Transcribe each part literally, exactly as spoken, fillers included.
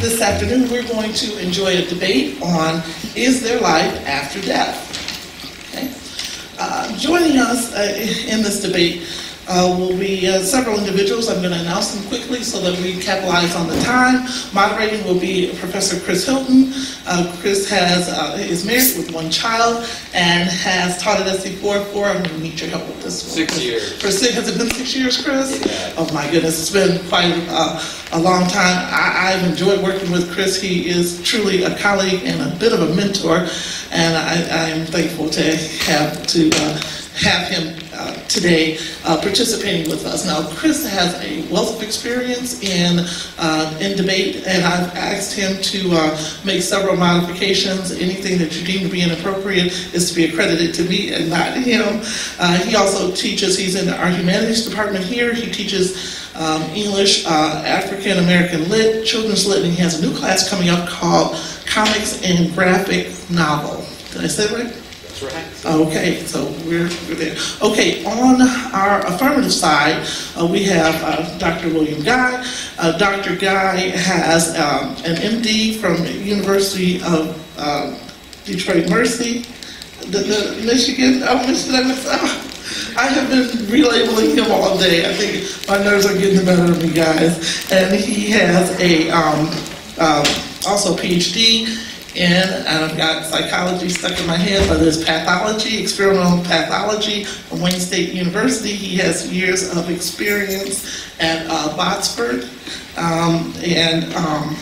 This afternoon we're going to enjoy a debate on is there life after death? Okay. Uh, joining us uh, in this debate uh, will be uh, several individuals. I'm going to announce them quickly so that we capitalize on the time. Moderating will be Professor Chris Hilton. Uh, Chris has uh, is married with one child and has taught at S C four for, I'm going to need your help with this one. Six years. For six, has it been six years, Chris? Yeah. Oh my goodness, it's been quite uh, a long time. I, I've enjoyed working with Chris. He is truly a colleague and a bit of a mentor, and I, I am thankful to have to uh, have him uh, today uh, participating with us. Now, Chris has a wealth of experience in uh, in debate, and I've asked him to uh, make several modifications. Anything that you deem to be inappropriate is to be accredited to me and not him. Uh, he also teaches, he's in our humanities department here. He teaches um, English, uh, African American Lit, Children's Lit, and he has a new class coming up called Comics and Graphic Novel. Did I say it right? That's right. Okay, so we're, we're there. Okay, on our affirmative side, uh, we have uh, Doctor William Guy. Uh, Doctor Guy has um, an M D from the University of uh, Detroit Mercy, the, the Michigan. Oh, Michigan. Oh, I have been relabeling him all day. I think my nerves are getting the better of me, guys. And he has a um, um, also a P H D. And I've got psychology stuck in my head, but there's pathology, experimental pathology from Wayne State University. He has years of experience at uh, Botsford, um, and, um,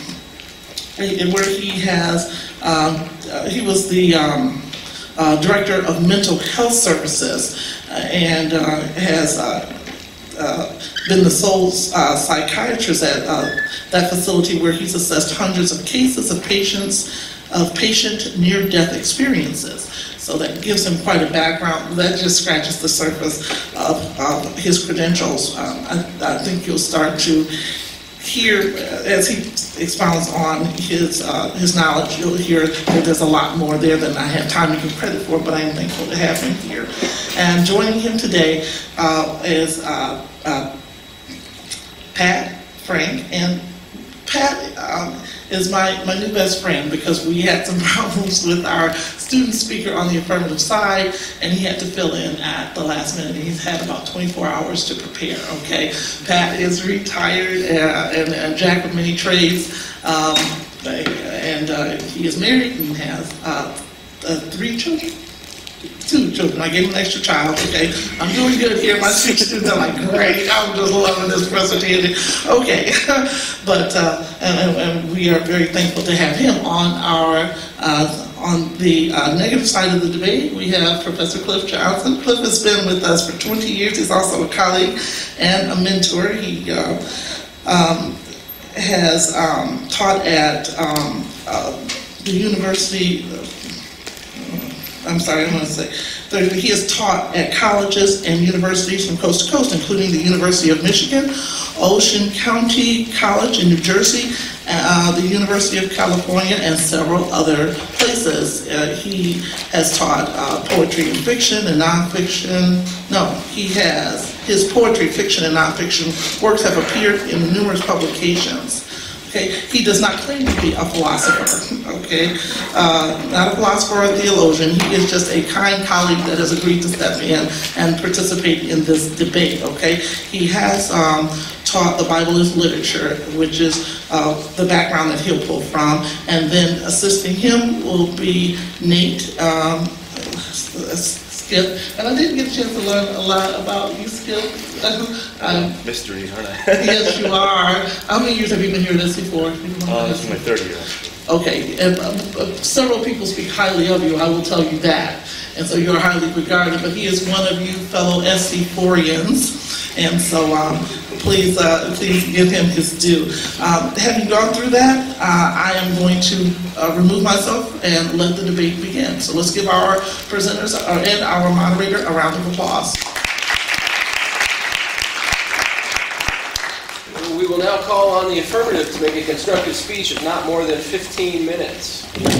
and where he has, um, uh, he was the um, uh, director of mental health services, uh, and uh, has uh, Uh, been the sole uh, psychiatrist at uh, that facility, where he's assessed hundreds of cases of patients of patient near-death experiences. So that gives him quite a background. That just scratches the surface of, of his credentials. Um, I, I think you'll start to hear, as he expounds on his uh, his knowledge, you'll hear that there's a lot more there than I have time to give credit for, but I am thankful to have him here. And joining him today uh, is uh, uh, Pat Frank, and Pat um, is my, my new best friend, because we had some problems with our student speaker on the affirmative side, and he had to fill in at the last minute. He's had about twenty-four hours to prepare, okay? Pat is retired uh, and a jack of many trades, um, and uh, he is married and has uh, uh, three children. Two children. I gave him an extra child, okay? I'm doing good here. My students are like, great, I'm just loving this presentation. Okay, but, uh, and, and we are very thankful to have him on our, uh, on the uh, negative side of the debate. We have Professor Cliff Johnson. Cliff has been with us for twenty years. He's also a colleague and a mentor. He uh, um, has um, taught at um, uh, the University, I'm sorry, I'm going to say, he has taught at colleges and universities from coast to coast, including the University of Michigan, Ocean County College in New Jersey, uh, the University of California, and several other places. Uh, he has taught uh, poetry and fiction and nonfiction. No, he has. His poetry, fiction, and nonfiction works have appeared in numerous publications. Okay, he does not claim to be a philosopher, okay? Uh, not a philosopher or a theologian. He is just a kind colleague that has agreed to step in and participate in this debate, okay? He has um, taught the Bible as literature, which is uh, the background that he'll pull from, and then assisting him will be Nate um, Skip, and I didn't get a chance to learn a lot about you, Skip. um, Mystery, aren't I? Yes, you are. How many years have you been here this before? Uh, this is my third year. Okay, and uh, uh, several people speak highly of you, I will tell you that. And so you're highly regarded, but he is one of you fellow S C four-ians, and so um, please, uh, please give him his due. Um, having gone through that, uh, I am going to uh, remove myself and let the debate begin. So let's give our presenters uh, and our moderator a round of applause. We will now call on the affirmative to make a constructive speech of not more than fifteen minutes.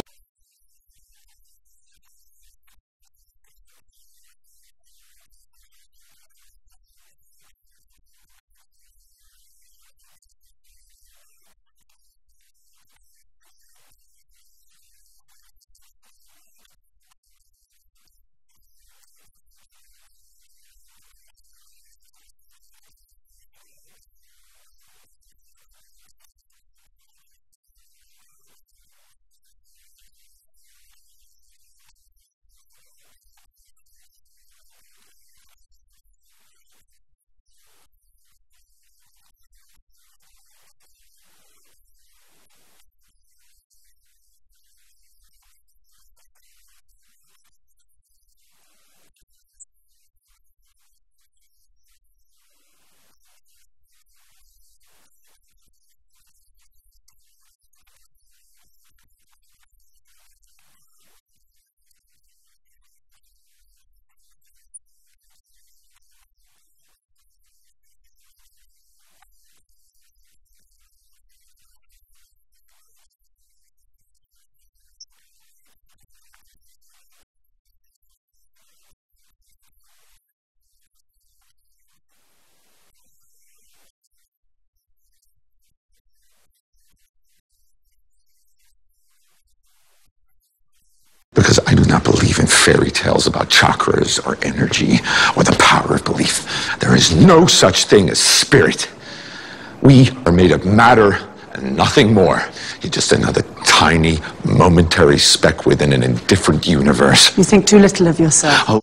fairy tales about chakras or energy or the power of belief. There is no such thing as spirit. We are made of matter and nothing more. You're just another tiny, momentary speck within an indifferent universe. You think too little of yourself. Oh.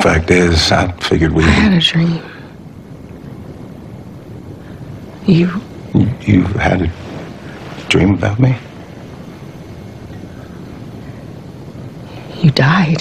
fact is, I figured we... I had a dream. You... You had a dream about me? You died.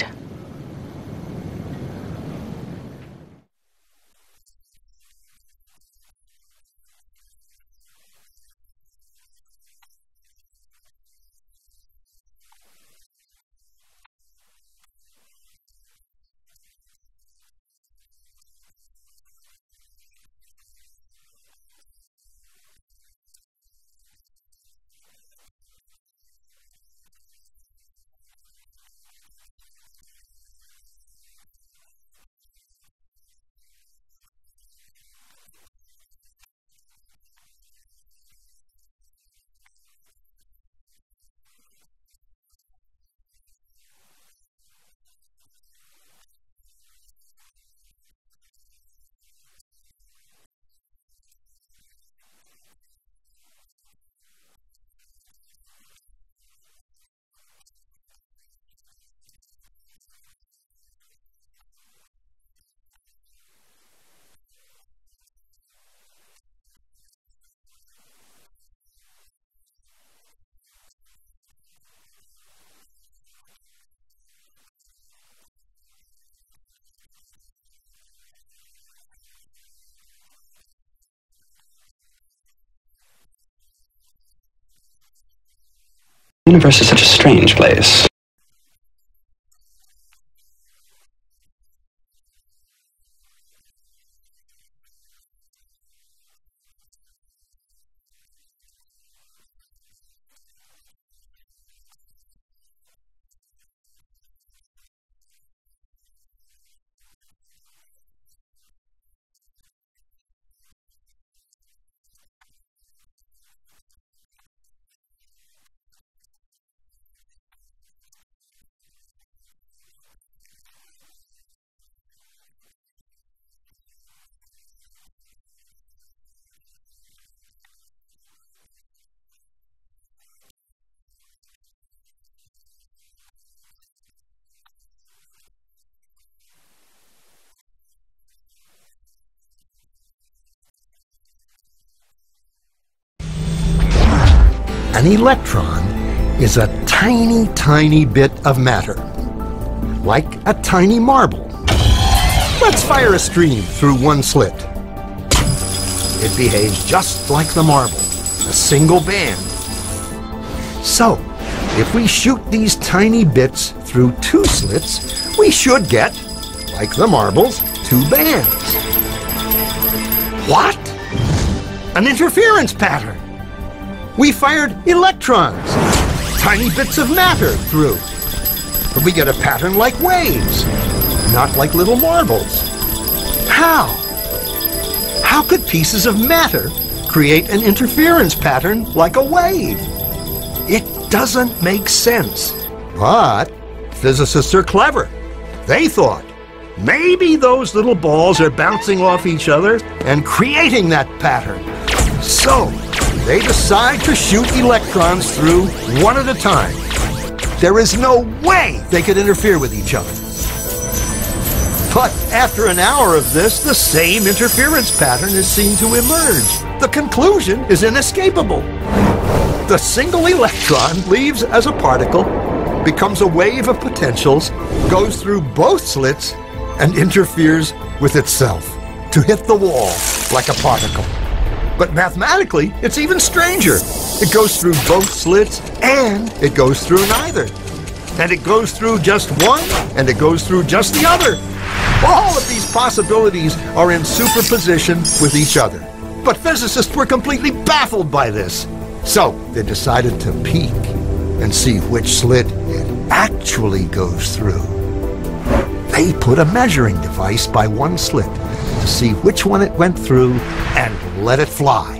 The universe is such a strange place. An electron is a tiny, tiny bit of matter, like a tiny marble. Let's fire a stream through one slit. It behaves just like the marble, a single band. So, if we shoot these tiny bits through two slits, we should get, like the marbles, two bands. What? An interference pattern! We fired electrons, tiny bits of matter, through. But we get a pattern like waves, not like little marbles. How? How could pieces of matter create an interference pattern like a wave? It doesn't make sense. But physicists are clever. They thought, maybe those little balls are bouncing off each other and creating that pattern. So, they decide to shoot electrons through one at a time. There is no way they could interfere with each other. But after an hour of this, the same interference pattern is seen to emerge. The conclusion is inescapable. The single electron leaves as a particle, becomes a wave of potentials, goes through both slits, and interferes with itself to hit the wall like a particle. But mathematically, it's even stranger. It goes through both slits, and it goes through neither. And it goes through just one, and it goes through just the other. All of these possibilities are in superposition with each other. But physicists were completely baffled by this. So they decided to peek and see which slit it actually goes through. They put a measuring device by one slit to see which one it went through and let it fly.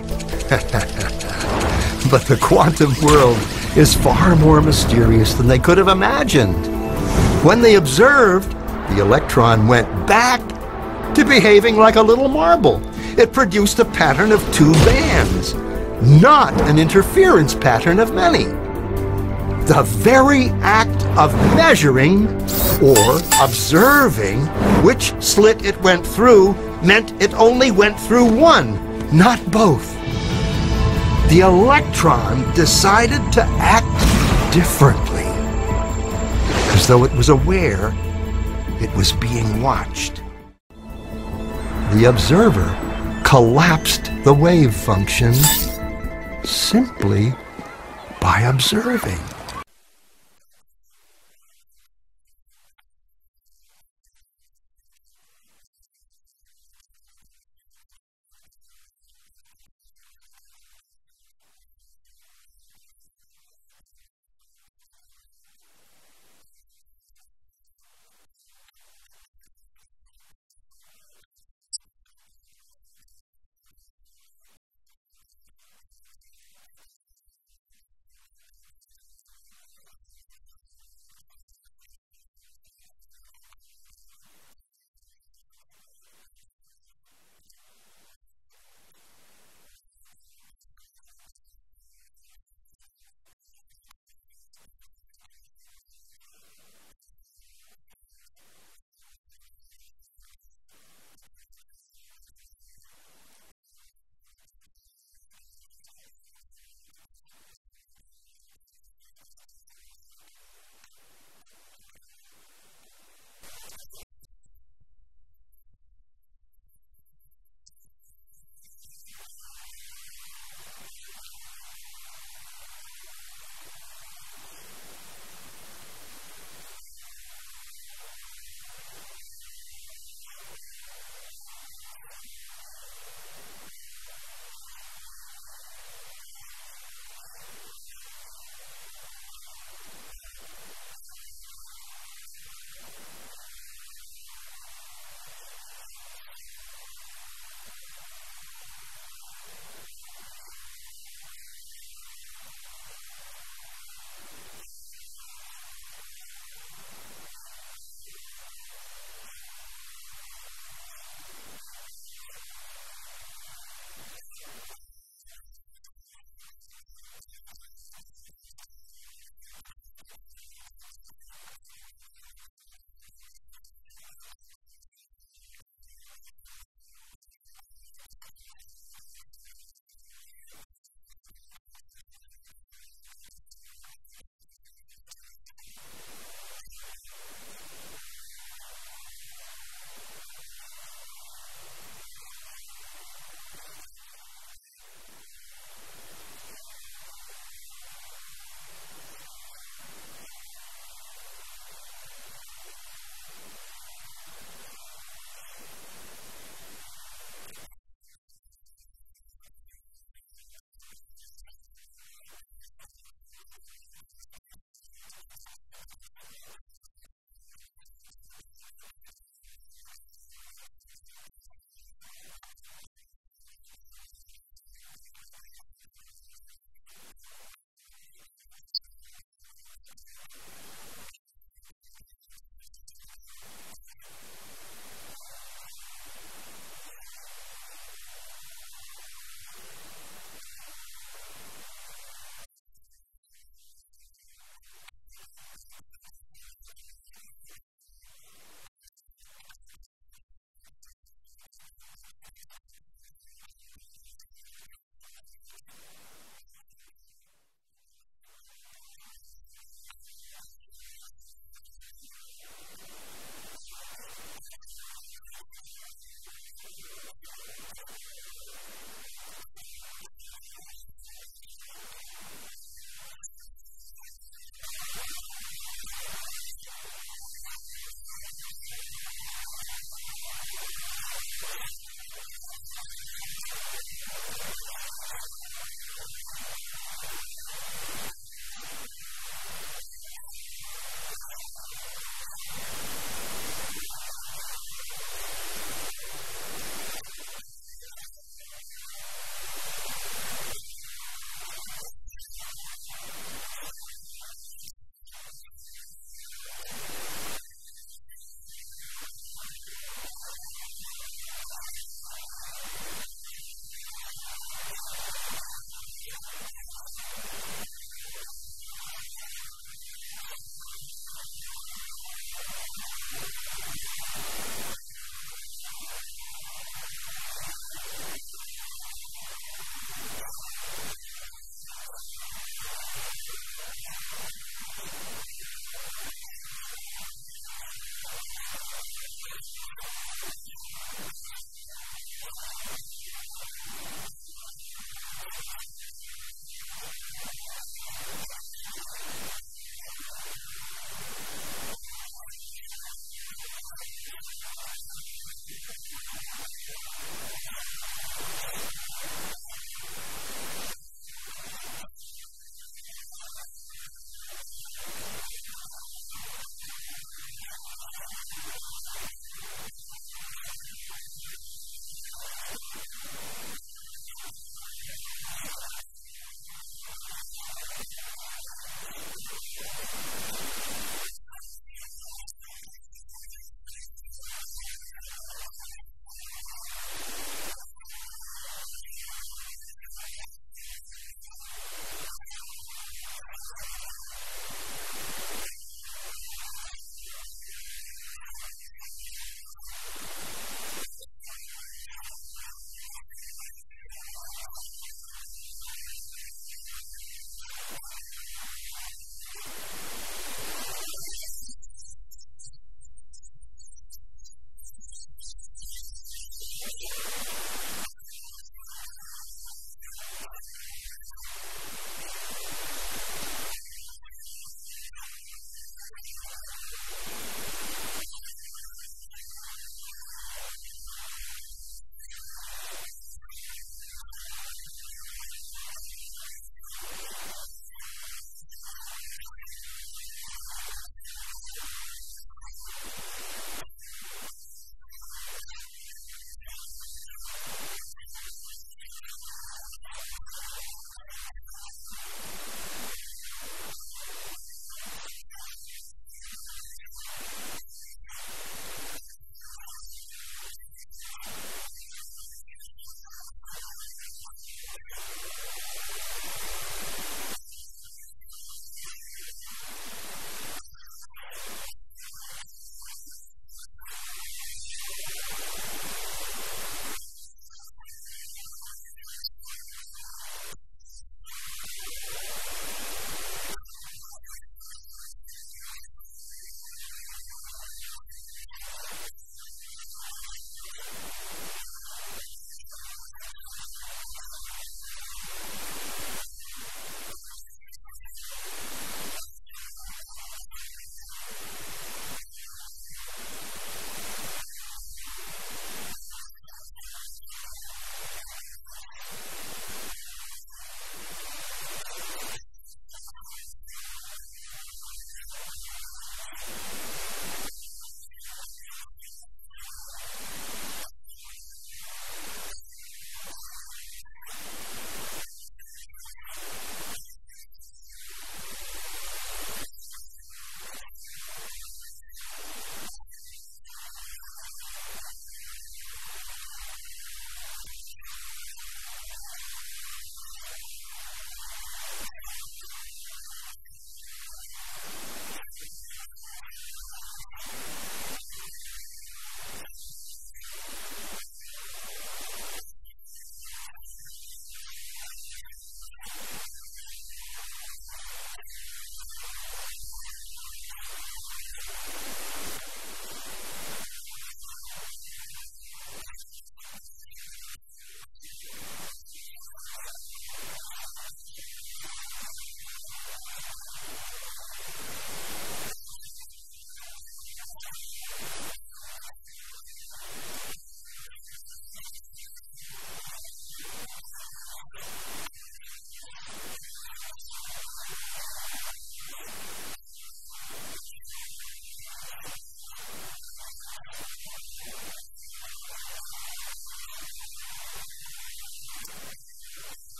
But the quantum world is far more mysterious than they could have imagined. When they observed, the electron went back to behaving like a little marble. It produced a pattern of two bands, not an interference pattern of many. The very act of measuring or observing which slit it went through meant it only went through one, not both. The electron decided to act differently, as though it was aware it was being watched. The observer collapsed the wave function simply by observing.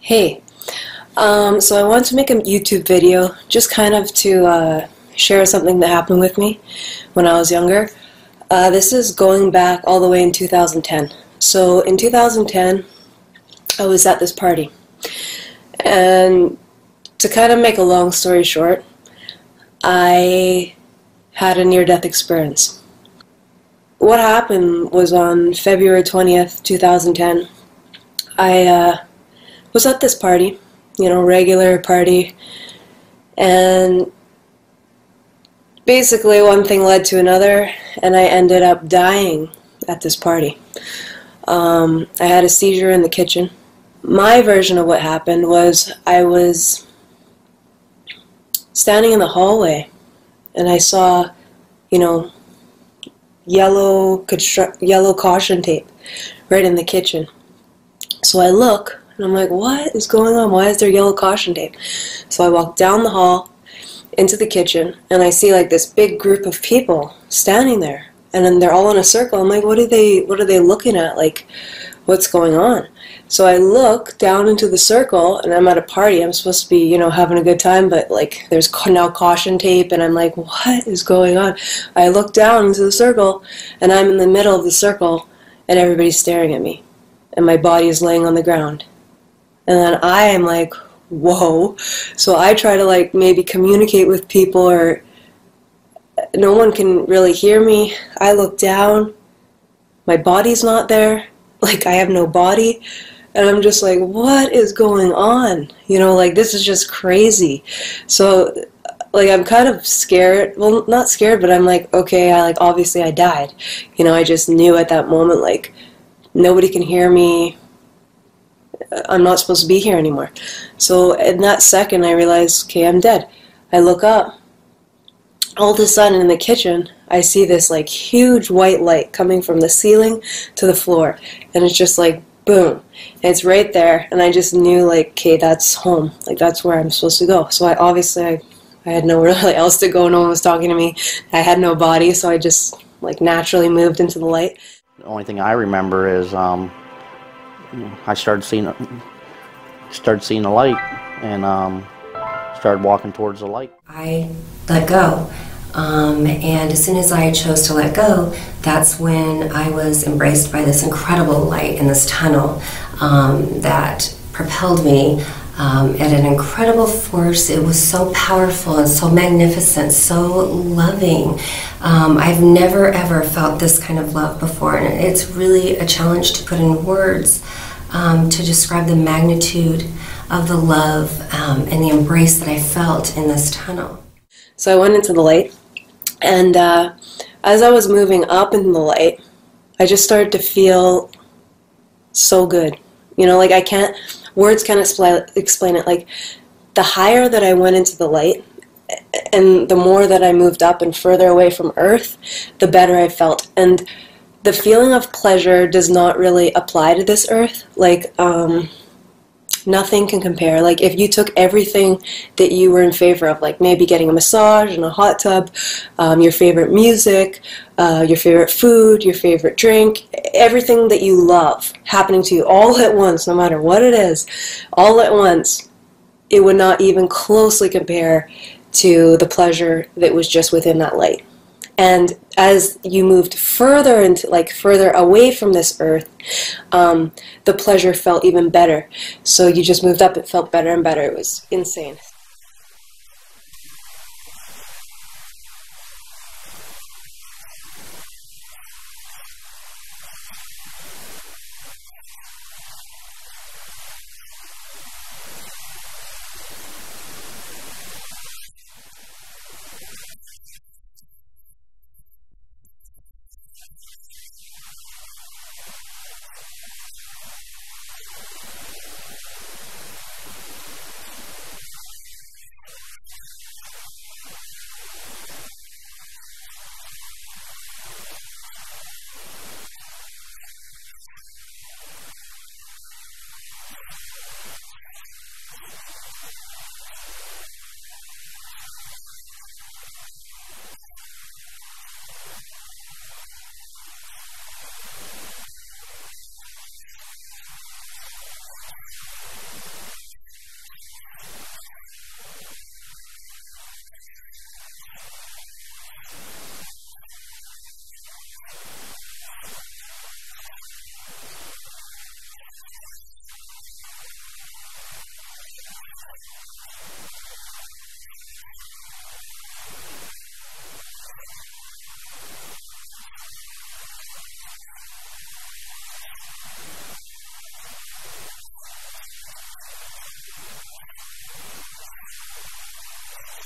Hey, um, so I wanted to make a YouTube video just kind of to uh, share something that happened with me when I was younger. Uh, this is going back all the way in two thousand ten. So in two thousand ten, I was at this party. And to kind of make a long story short, I had a near-death experience. What happened was on February twentieth, two thousand ten, I uh, was at this party, you know, regular party, and basically one thing led to another, and I ended up dying at this party. Um, I had a seizure in the kitchen. My version of what happened was I was standing in the hallway, and I saw, you know, yellow constru- yellow caution tape right in the kitchen. So I look, and I'm like, what is going on? Why is there yellow caution tape? So I walk down the hall into the kitchen, and I see like this big group of people standing there, and then they're all in a circle. I'm like, what are they, what are they looking at? Like, what's going on? So I look down into the circle, and I'm at a party. I'm supposed to be, you know, having a good time, but like there's now caution tape, and I'm like, what is going on? I look down into the circle, and I'm in the middle of the circle, and everybody's staring at me, and my body is laying on the ground. And then I am like, whoa. So I try to like maybe communicate with people, or no one can really hear me. I look down, my body's not there, like I have no body, and I'm just like, what is going on? You know, like this is just crazy. So like I'm kind of scared, well not scared, but I'm like, okay, I like obviously I died. You know, I just knew at that moment like nobody can hear me. I'm not supposed to be here anymore. So in that second I realized, okay, I'm dead. I look up. All of a sudden in the kitchen, I see this like huge white light coming from the ceiling to the floor. And it's just like, boom. And it's right there. And I just knew like, okay, that's home. Like that's where I'm supposed to go. So I obviously, I, I had nowhere really else to go. No one was talking to me. I had no body. So I just like naturally moved into the light. The only thing I remember is um, I started seeing, started seeing the light, and um, started walking towards the light. I let go, um, and as soon as I chose to let go, that's when I was embraced by this incredible light in this tunnel um, that propelled me um, at an incredible force. It was so powerful and so magnificent, so loving. Um, I've never ever felt this kind of love before, and it's really a challenge to put in words um, to describe the magnitude of the love um, and the embrace that I felt in this tunnel. So I went into the light, and uh, as I was moving up in the light, I just started to feel so good. You know, like I can't, words can't expl- explain it. Like the higher that I went into the light, and the more that I moved up and further away from Earth, the better I felt. And the feeling of pleasure does not really apply to this Earth. Like, um, nothing can compare. Like if you took everything that you were in favor of, like maybe getting a massage in a hot tub, um, your favorite music, uh, your favorite food, your favorite drink, everything that you love happening to you all at once, no matter what it is, all at once, it would not even closely compare to the pleasure that was just within that light. And as you moved further into, like further away from this earth, um, the pleasure felt even better. So you just moved up, it felt better and better. It was insane.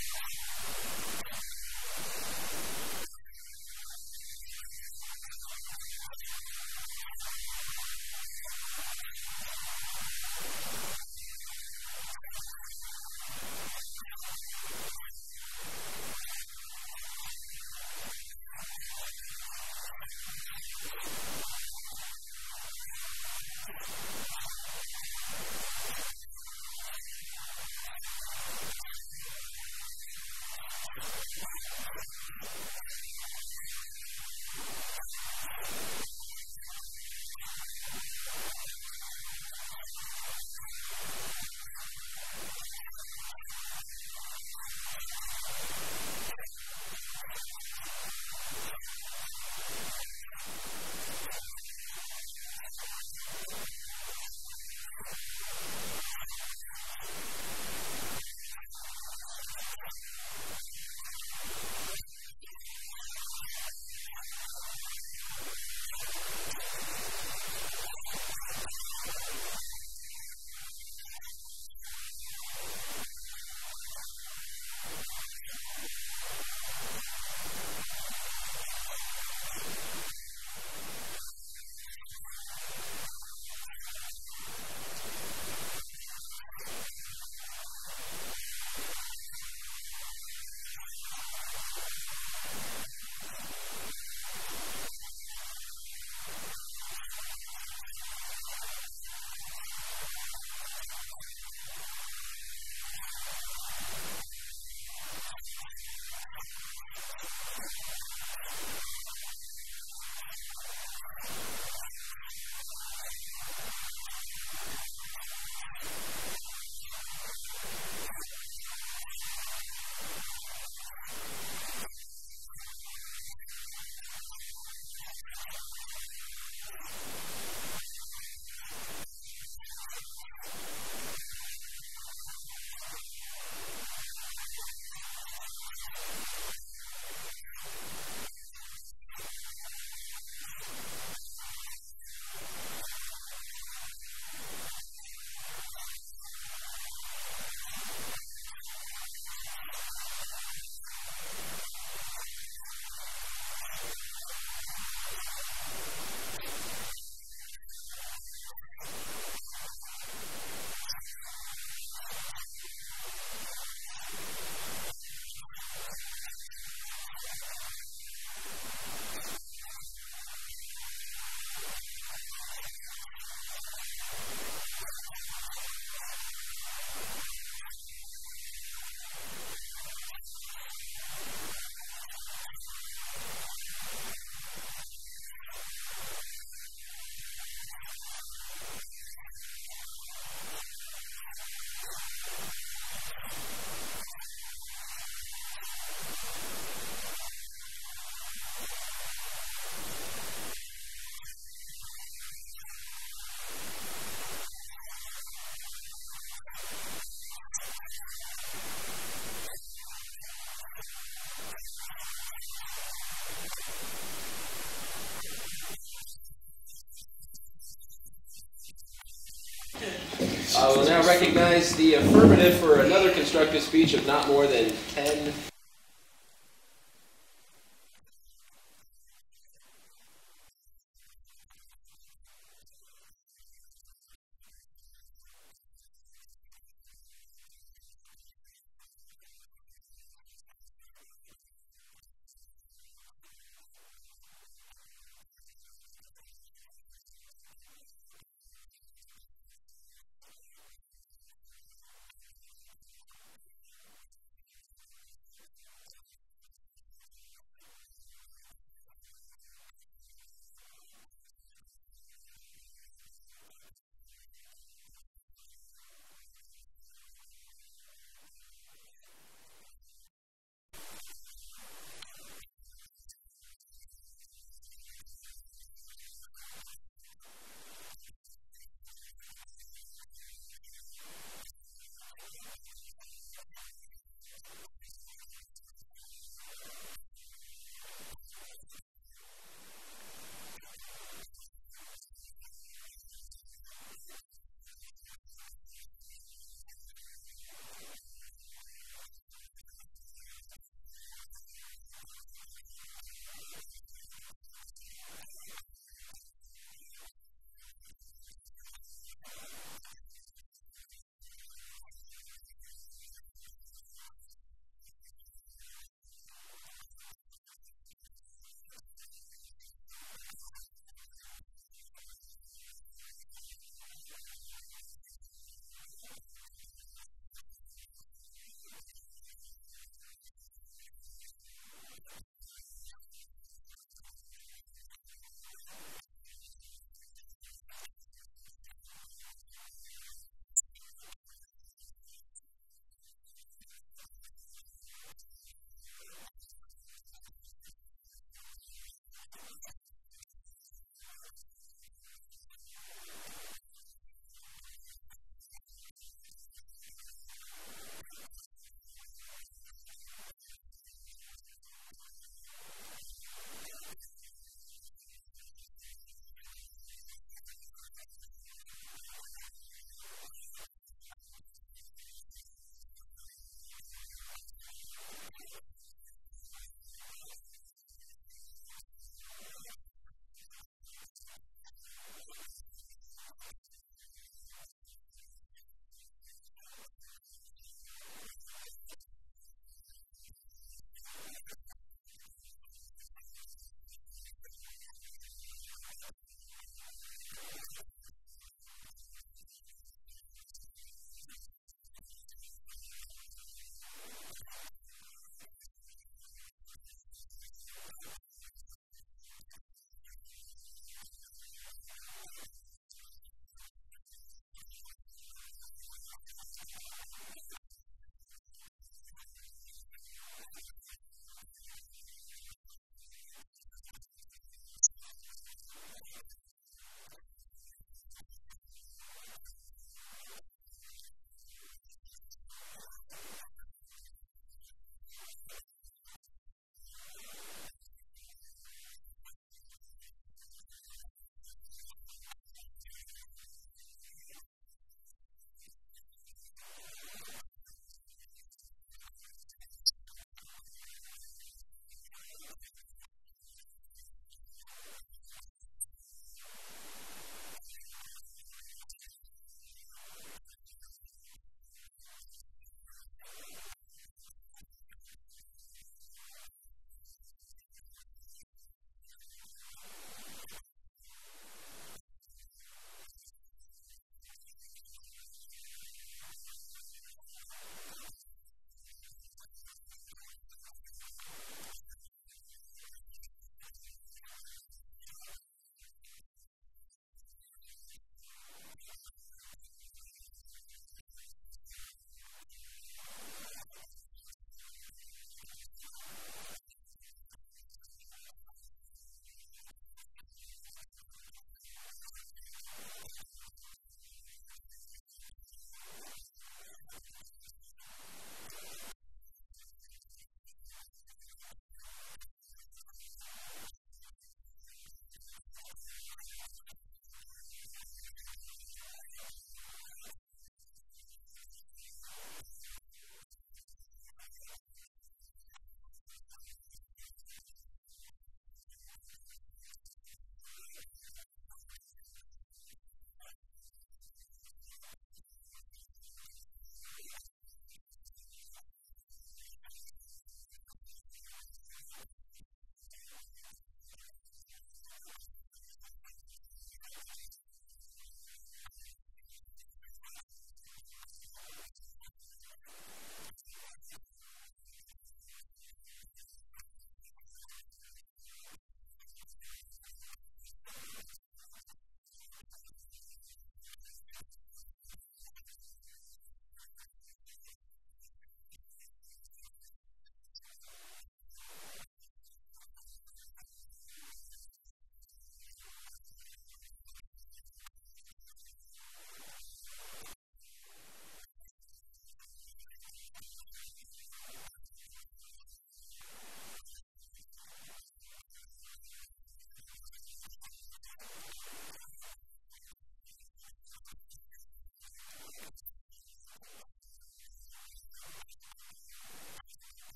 I will now recognize the affirmative for another constructive speech of not more than ten.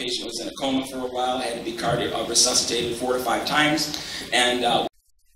patient was in a coma for a while, had to be cardio uh, resuscitated four to five times, and uh,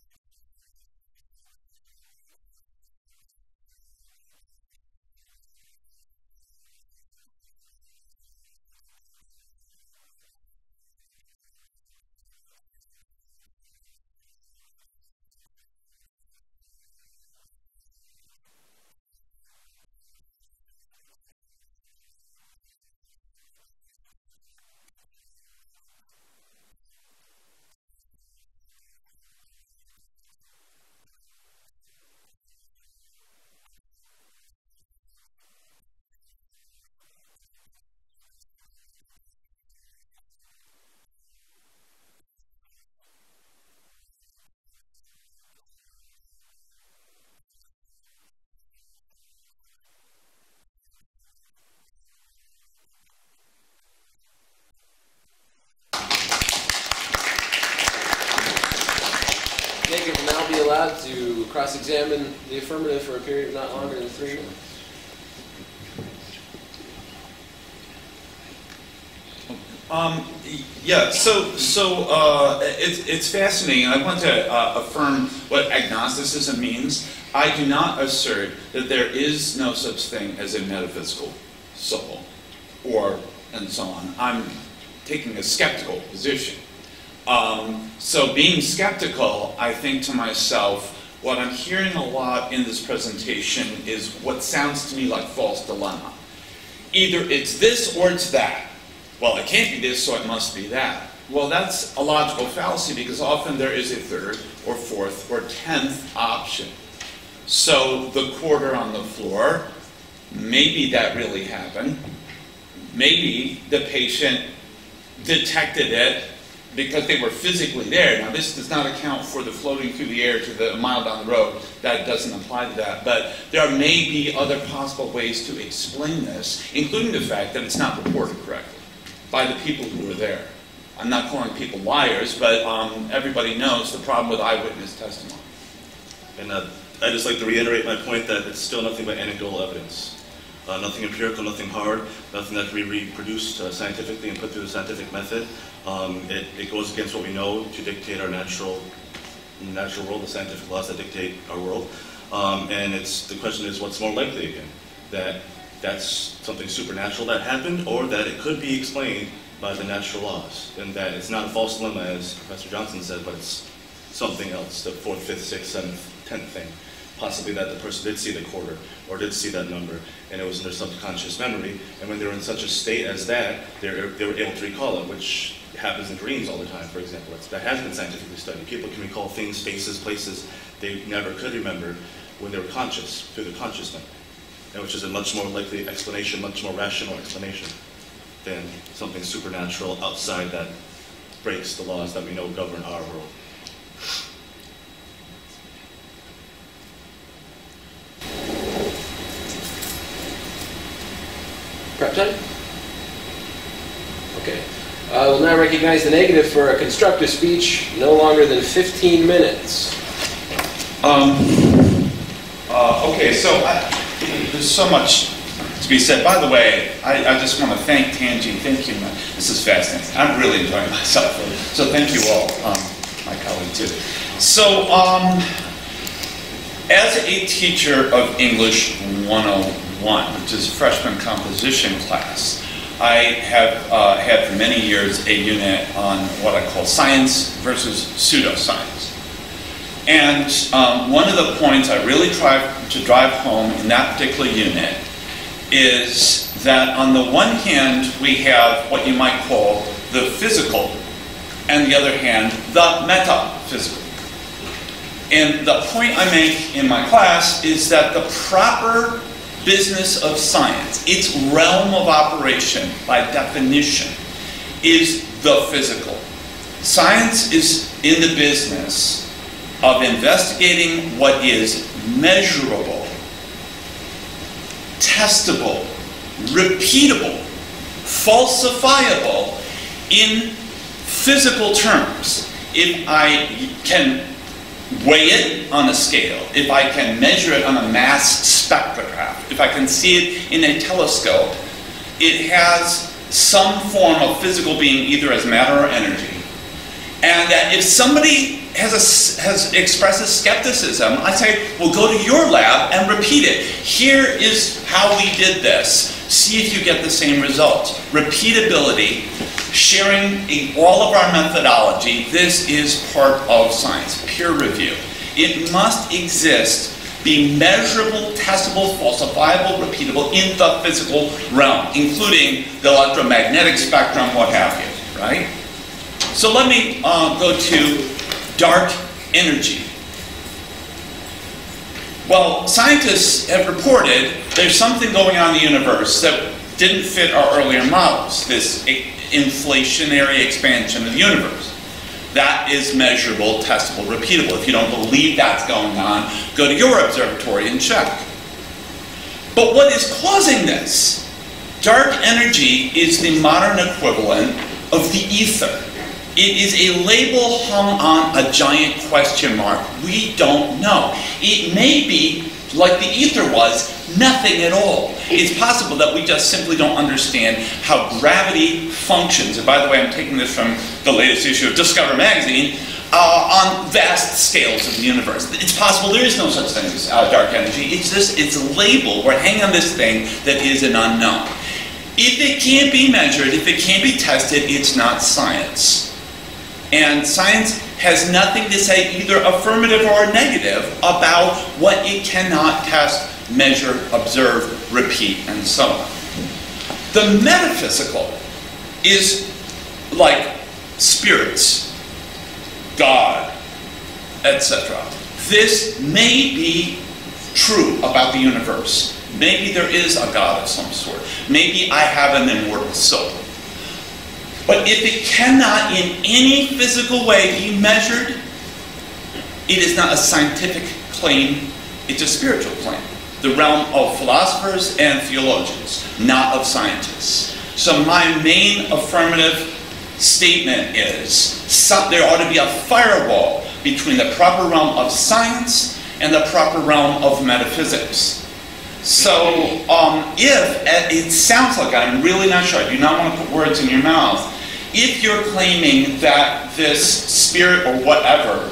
Jacob will now be allowed to cross-examine the affirmative for a period of not longer than three minutes. Um, yeah, so so uh, it's it's fascinating. I want to uh, affirm what agnosticism means. I do not assert that there is no such thing as a metaphysical soul, or and so on. I'm taking a skeptical position. Um, so being skeptical, I think to myself, what I'm hearing a lot in this presentation is what sounds to me like false dilemma. Either it's this or it's that. Well, it can't be this, so it must be that. Well, that's a logical fallacy because often there is a third or fourth or tenth option. So the quarter on the floor, maybe that really happened. Maybe the patient detected it because they were physically there. Now, this does not account for the floating through the air to the a mile down the road. That doesn't apply to that. But there may be other possible ways to explain this, including the fact that it's not reported correctly by the people who were there. I'm not calling people liars, but um, everybody knows the problem with eyewitness testimony. And uh, I'd just like to reiterate my point that it's still nothing but anecdotal evidence. Uh, nothing empirical, nothing hard, nothing that can be reproduced uh, scientifically and put through the scientific method. Um, it, it goes against what we know to dictate our natural, natural world, the scientific laws that dictate our world. Um, and it's, the question is, what's more likely again? That that's something supernatural that happened, or that it could be explained by the natural laws, and that it's not a false dilemma, as Professor Johnson said, but it's something else, the fourth, fifth, sixth, seventh, tenth thing. Possibly that the person did see the quarter, or did see that number, and it was in their subconscious memory, and when they were in such a state as that, they were, they were able to recall it, which happens in dreams all the time, for example. It's, that has been scientifically studied. People can recall things, faces, places they never could remember when they were conscious, through the conscious memory, and which is a much more likely explanation, much more rational explanation than something supernatural outside that breaks the laws that we know govern our world. Prep time? Okay. I will now recognize the negative for a constructive speech no longer than fifteen minutes. Um, uh, okay, so I, there's so much to be said. By the way, I, I just want to thank Tanji. Thank you. This is fascinating. I'm really enjoying myself. So thank you all, um, my colleague too. So um, as a teacher of English one oh one, which is a freshman composition class, I have uh, had for many years a unit on what I call science versus pseudoscience. And um, one of the points I really try to drive home in that particular unit is that on the one hand we have what you might call the physical, and the other hand the metaphysical. And the point I make in my class is that the proper business of science, its realm of operation by definition, is the physical. Science is in the business of investigating what is measurable, testable, repeatable, falsifiable in physical terms. If I can weigh it on a scale, if I can measure it on a mass spectrograph, if I can see it in a telescope, it has some form of physical being, either as matter or energy. And that if somebody has, a, has expresses skepticism, I say, well, go to your lab and repeat it. Here is how we did this. See if you get the same results. Repeatability, sharing a, all of our methodology, this is part of science. Peer review. It must exist, be measurable, testable, falsifiable, repeatable in the physical realm, including the electromagnetic spectrum, what have you, right? So let me uh, go to dark energy. Well, scientists have reported there's something going on in the universe that didn't fit our earlier models, this inflationary expansion of the universe. That is measurable, testable, repeatable. If you don't believe that's going on, go to your observatory and check. But what is causing this? Dark energy is the modern equivalent of the ether. It is a label hung on a giant question mark. We don't know. It may be, like the ether was, nothing at all. It's possible that we just simply don't understand how gravity functions. And by the way, I'm taking this from the latest issue of Discover magazine, uh, on vast scales of the universe. It's possible there is no such thing as uh, dark energy. It's this, it's a label. We're hanging on this thing that is an unknown. If it can't be measured, if it can't be tested, it's not science. And science has nothing to say, either affirmative or negative, about what it cannot test, measure, observe, repeat, and so on. The metaphysical is like spirits, God, et cetera. This may be true about the universe. Maybe there is a God of some sort. Maybe I have an immortal soul. But if it cannot in any physical way be measured, it is not a scientific claim, it's a spiritual claim. The realm of philosophers and theologians, not of scientists. So my main affirmative statement is some, there ought to be a firewall between the proper realm of science and the proper realm of metaphysics. So um, if, it sounds like, I'm really not sure, I do not want to put words in your mouth, if you're claiming that this spirit or whatever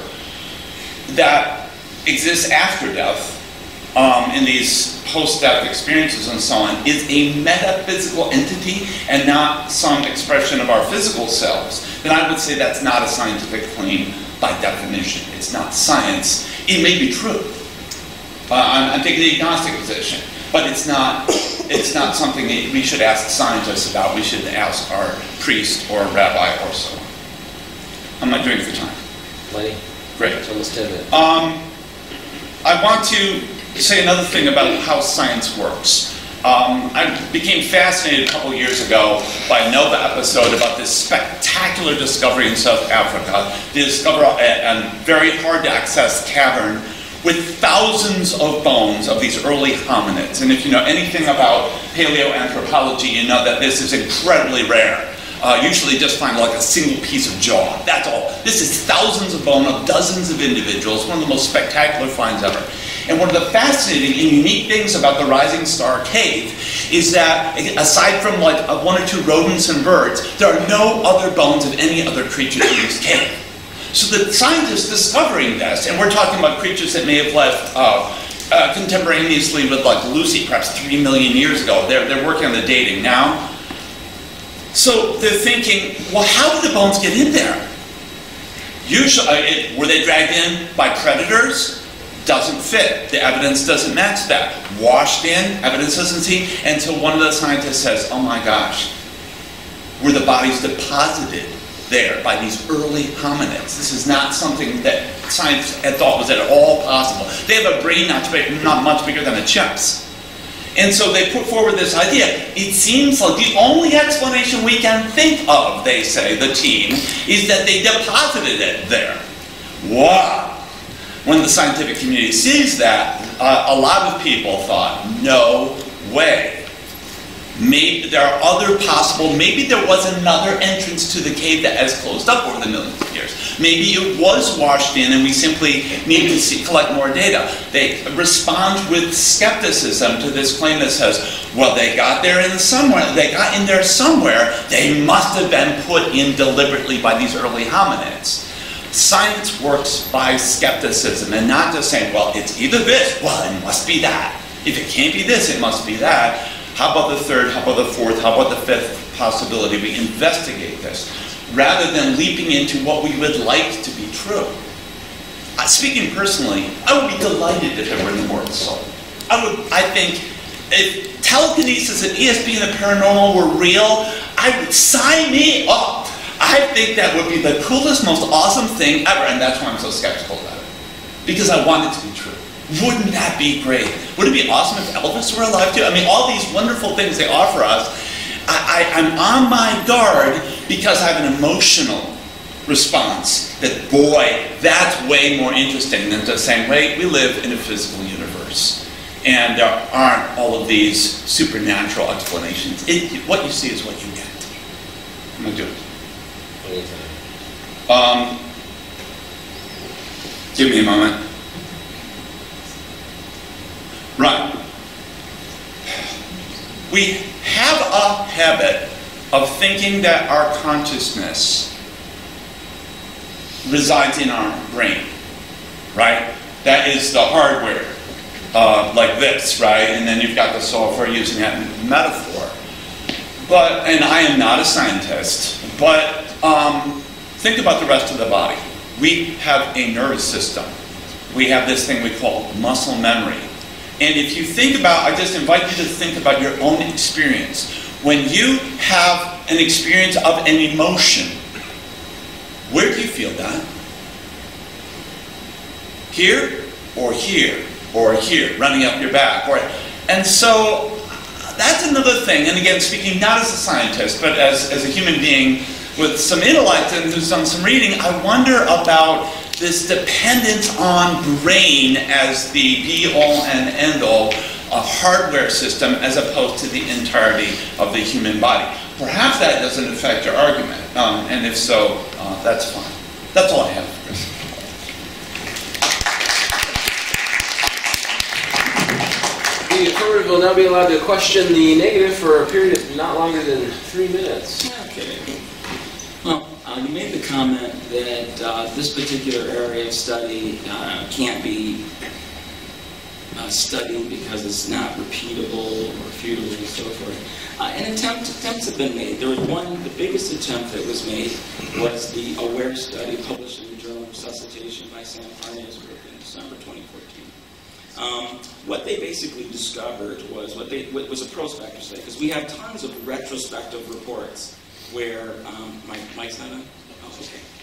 that exists after death, um, in these post-death experiences and so on, is a metaphysical entity and not some expression of our physical selves, then I would say that's not a scientific claim by definition. It's not science. It may be true. Uh, I'm, I'm taking the agnostic position, but it's not, it's not something that we should ask scientists about. We should ask our priest or rabbi or so on. I'm not doing it for time. Lenny? Great. It's almost ten minutes. Um, I want to say another thing about how science works. Um, I became fascinated a couple years ago by a NOVA episode about this spectacular discovery in South Africa. They discovered a, a very hard to access cavern with thousands of bones of these early hominids. And if you know anything about paleoanthropology, you know that this is incredibly rare. Uh, usually just find like a single piece of jaw, that's all. This is thousands of bone of dozens of individuals, one of the most spectacular finds ever. And one of the fascinating and unique things about the Rising Star Cave is that, aside from like one or two rodents and birds, there are no other bones of any other creatures in this cave. So the scientists discovering this, and we're talking about creatures that may have left uh, uh, contemporaneously with like Lucy, perhaps three million years ago. They're, they're working on the dating now. So they're thinking, well, how did the bones get in there? Usually, uh, it, were they dragged in by predators? Doesn't fit. The evidence doesn't match that. Washed in, evidence doesn't see, until one of the scientists says, oh my gosh, were the bodies deposited there by these early hominids? This is not something that science had thought was at all possible. They have a brain not, not much bigger than a chimp's. And so they put forward this idea. It seems like the only explanation we can think of, they say, the team, is that they deposited it there. Wow. When the scientific community sees that, uh, a lot of people thought, no way. Maybe there are other possible, maybe there was another entrance to the cave that has closed up over the millions of years. Maybe it was washed in and we simply need to see, collect more data. They respond with skepticism to this claim that says, well, they got there in somewhere, they got in there somewhere, they must have been put in deliberately by these early hominids. Science works by skepticism and not just saying, well, it's either this, well, it must be that. If it can't be this, it must be that. How about the third, how about the fourth, how about the fifth possibility? We investigate this rather than leaping into what we would like to be true. Uh, speaking personally, I would be delighted if it were an immortal soul. I would, I think, if telekinesis and E S P and the paranormal were real, I would sign me up. I think that would be the coolest, most awesome thing ever, and that's why I'm so skeptical about it. Because I want it to be true. Wouldn't that be great? Would it be awesome if Elvis were alive too? I mean, all these wonderful things they offer us, I, I, I'm on my guard because I have an emotional response that, boy, that's way more interesting than just saying, wait, we live in a physical universe. And there aren't all of these supernatural explanations. It, what you see is what you get. I'm going to do it. Um, give me a moment. Right. We have a habit of thinking that our consciousness resides in our brain, right? That is the hardware, uh, like this, right? And then you've got the software using that metaphor. But, and I am not a scientist, but um, think about the rest of the body. We have a nervous system. We have this thing we call muscle memory. And if you think about, I just invite you to think about your own experience. When you have an experience of an emotion, where do you feel that? Here, or here, or here, running up your back. Or, and so, that's another thing. And again, speaking not as a scientist, but as, as a human being with some intellect and who's done some reading, I wonder about this dependence on brain as the be-all and end-all a hardware system as opposed to the entirety of the human body. Perhaps that doesn't affect your argument, um, and if so, uh, that's fine. That's all I have, Chris. The affirmative will now be allowed to question the negative for a period of not longer than three minutes. Okay. Well, uh, you made the comment that uh, this particular area of study uh, can't be uh, studied because it's not repeatable or refutable and so forth. Uh, and attempt, attempts have been made. There was one, the biggest attempt that was made was the AWARE study published in the Journal of Resuscitation by Sam Parnay's group in December twenty fourteen. Um, what they basically discovered was what they what was a prospective study, because we have tons of retrospective reports where um, my mic's not on? Oh,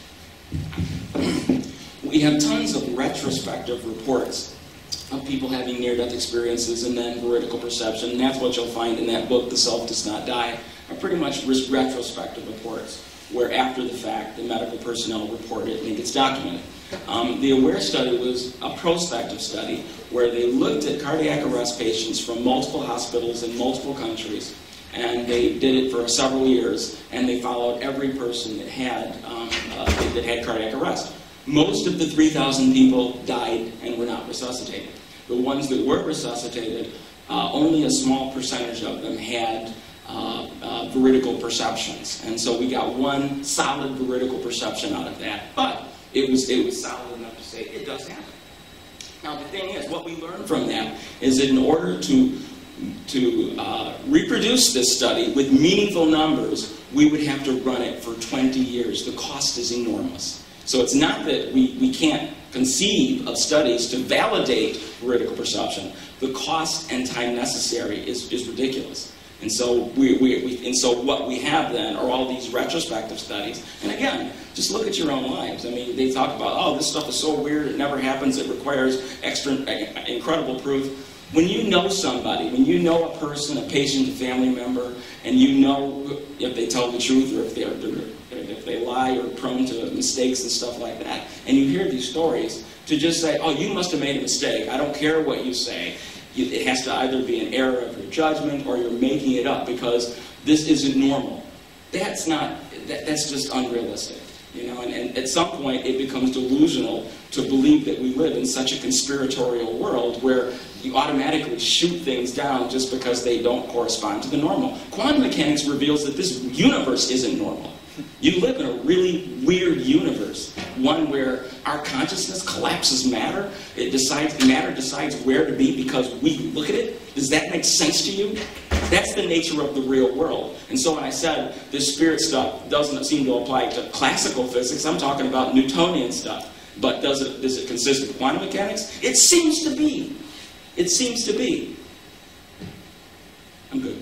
okay. We have tons of retrospective reports of people having near-death experiences and then veridical perception, and that's what you'll find in that book, The Self Does Not Die, are pretty much retrospective reports, where after the fact, the medical personnel report it and it gets documented. Um, the AWARE study was a prospective study where they looked at cardiac arrest patients from multiple hospitals in multiple countries, and they did it for several years, and they followed every person that had, um, uh, that had cardiac arrest. Most of the three thousand people died and were not resuscitated. The ones that were resuscitated, uh, only a small percentage of them had uh, uh, veridical perceptions. And so we got one solid veridical perception out of that. But it was, it was solid enough to say it does happen. Now the thing is, what we learned from that is that in order to, to uh, reproduce this study with meaningful numbers, we would have to run it for twenty years. The cost is enormous. So it's not that we, we can't conceive of studies to validate veridical perception. The cost and time necessary is, is ridiculous. And so, we, we, we, and so what we have then are all these retrospective studies. And again, just look at your own lives. I mean, they talk about, oh, this stuff is so weird, it never happens, it requires extra, incredible proof. When you know somebody, when you know a person, a patient, a family member, and you know if they tell the truth or if they're, they're if they lie or prone to mistakes and stuff like that, and you hear these stories, to just say, oh, you must have made a mistake, I don't care what you say, You, it has to either be an error of your judgment or you're making it up because this isn't normal. That's not, that, that's just unrealistic. You know, and, and at some point it becomes delusional to believe that we live in such a conspiratorial world where you automatically shoot things down just because they don't correspond to the normal. Quantum mechanics reveals that this universe isn't normal. You live in a really weird universe, one where our consciousness collapses matter. It decides, matter decides where to be because we look at it. Does that make sense to you? That's the nature of the real world. And so when I said this spirit stuff doesn't seem to apply to classical physics, I'm talking about Newtonian stuff. But does it, does it consist of quantum mechanics? It seems to be. It seems to be. I'm good.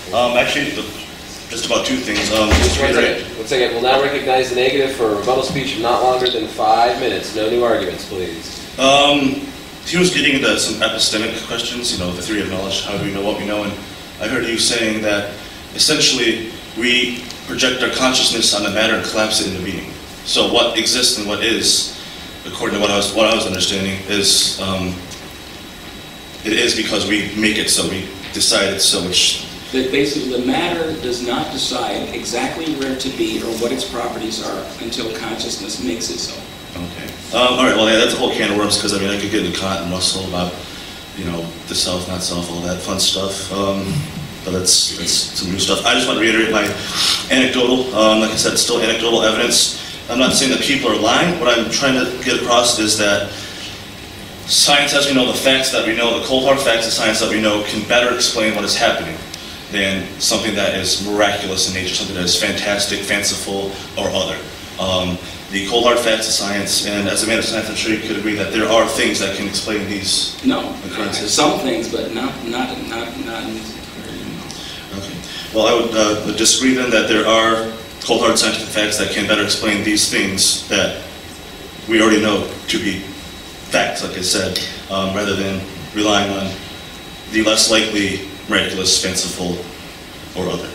Um, actually, the, just about two things. Um, just to One reiterate. second. One second. We'll now recognize the negative for a rebuttal speech of not longer than five minutes. No new arguments, please. Um, he was getting into some epistemic questions, you know, the theory of knowledge, how do we know what we know, and I heard you saying that essentially we project our consciousness on the matter and collapse it into being. So what exists and what is, according to what I was, what I was understanding, is um, it is because we make it so, we decide it's so. Which That basically the matter does not decide exactly where to be or what its properties are until consciousness makes it so. Okay. Um, all right. Well, yeah, that's a whole can of worms because I mean I could get into Kant and Russell about you know the self, not self, all that fun stuff. Um, but that's that's some new stuff. I just want to reiterate my anecdotal. Um, like I said, still anecdotal evidence. I'm not saying that people are lying. What I'm trying to get across is that science, as we know, the facts that we know, the cold hard facts of science that we know, can better explain what is happening than something that is miraculous in nature, something that is fantastic, fanciful, or other. Um, the cold hard facts of science, and as a man of science, I'm sure you could agree that there are things that can explain these no, occurrences. Some things, but not not not not in this area. Okay. Well, I would uh, disagree then that there are cold hard scientific facts that can better explain these things that we already know to be facts, like I said, um, rather than relying on the less likely miraculous, fanciful, or other.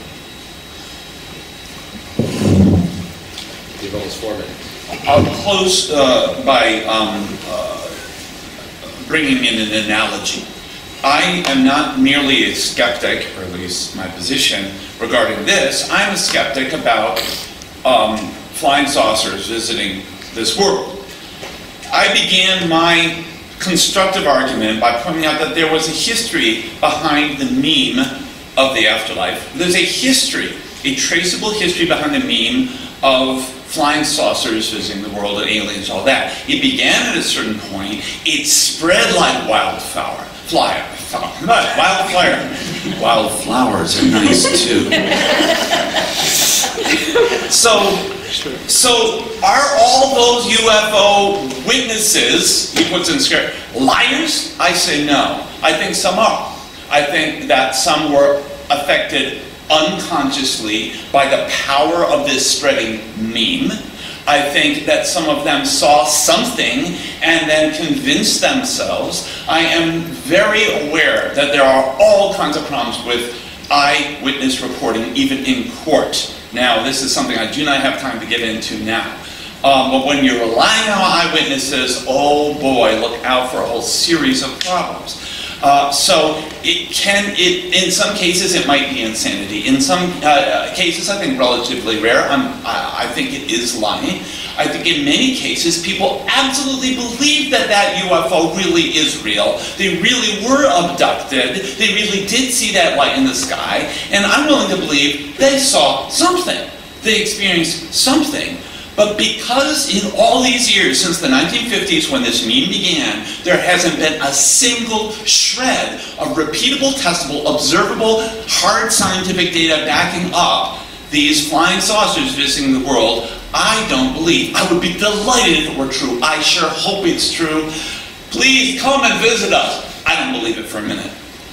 You've almost four minutes. I'll close uh, by um, uh, bringing in an analogy. I am not merely a skeptic, or at least my position regarding this. I'm a skeptic about um, flying saucers visiting this world. I began my constructive argument by pointing out that there was a history behind the meme of the afterlife. There's a history, a traceable history behind the meme of flying saucers visiting the world and aliens, all that. It began at a certain point. It spread like wildfire. Flyer. Wildfire. Wildflowers are nice too. So, so are all those U F O witnesses, he puts in script, liars? I say no. I think some are. I think that some were affected unconsciously by the power of this spreading meme. I think that some of them saw something and then convinced themselves. I am very aware that there are all kinds of problems with eyewitness reporting, even in court. Now, this is something I do not have time to get into now. Um, but when you're relying on eyewitnesses, oh boy, look out for a whole series of problems. Uh, so it can, it, in some cases it might be insanity. In some uh, cases, I think relatively rare, I'm, I, I think it is lying. I think in many cases people absolutely believe that that U F O really is real. They really were abducted. They really did see that light in the sky. And I'm willing to believe they saw something. They experienced something. But because in all these years, since the nineteen fifties when this meme began, there hasn't been a single shred of repeatable, testable, observable, hard scientific data backing up these flying saucers visiting the world, I don't believe. I would be delighted if it were true. I sure hope it's true. Please come and visit us. I don't believe it for a minute.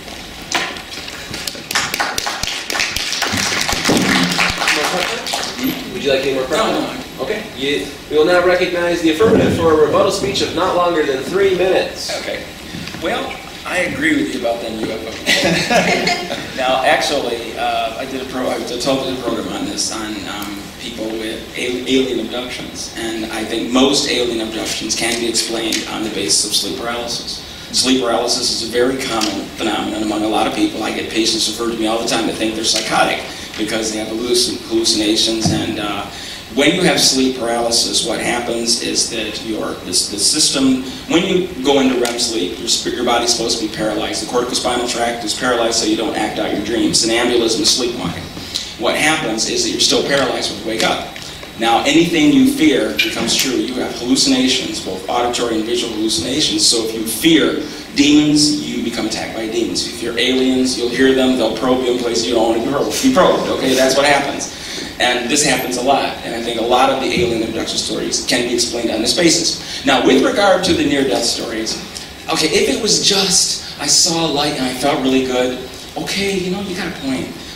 Would you like any more questions? No, no. Okay. You, we will now recognize the affirmative for a rebuttal speech of not longer than three minutes. Okay. Well, I agree with you about that U F O. Now, actually, uh, I did a pro. I was a total program on this on um, people with al alien abductions, and I think most alien abductions can be explained on the basis of sleep paralysis. Sleep paralysis is a very common phenomenon among a lot of people. I get patients referred to me all the time that think they're psychotic because they have hallucin hallucinations. And uh, when you have sleep paralysis, what happens is that your this, the system, when you go into R E M sleep, your, your body's supposed to be paralyzed. The corticospinal tract is paralyzed so you don't act out your dreams. Somnambulism is sleepwalking. What happens is that you're still paralyzed when you wake up. Now, anything you fear becomes true. You have hallucinations, both auditory and visual hallucinations. So if you fear demons, you become attacked by demons. If you fear aliens, you'll hear them. They'll probe you in places you don't want to be probed. Okay, that's what happens. And this happens a lot. And I think a lot of the alien abduction stories can be explained on this basis. Now, with regard to the near-death stories, okay, if it was just, I saw a light and I felt really good, okay, you know, you got a point.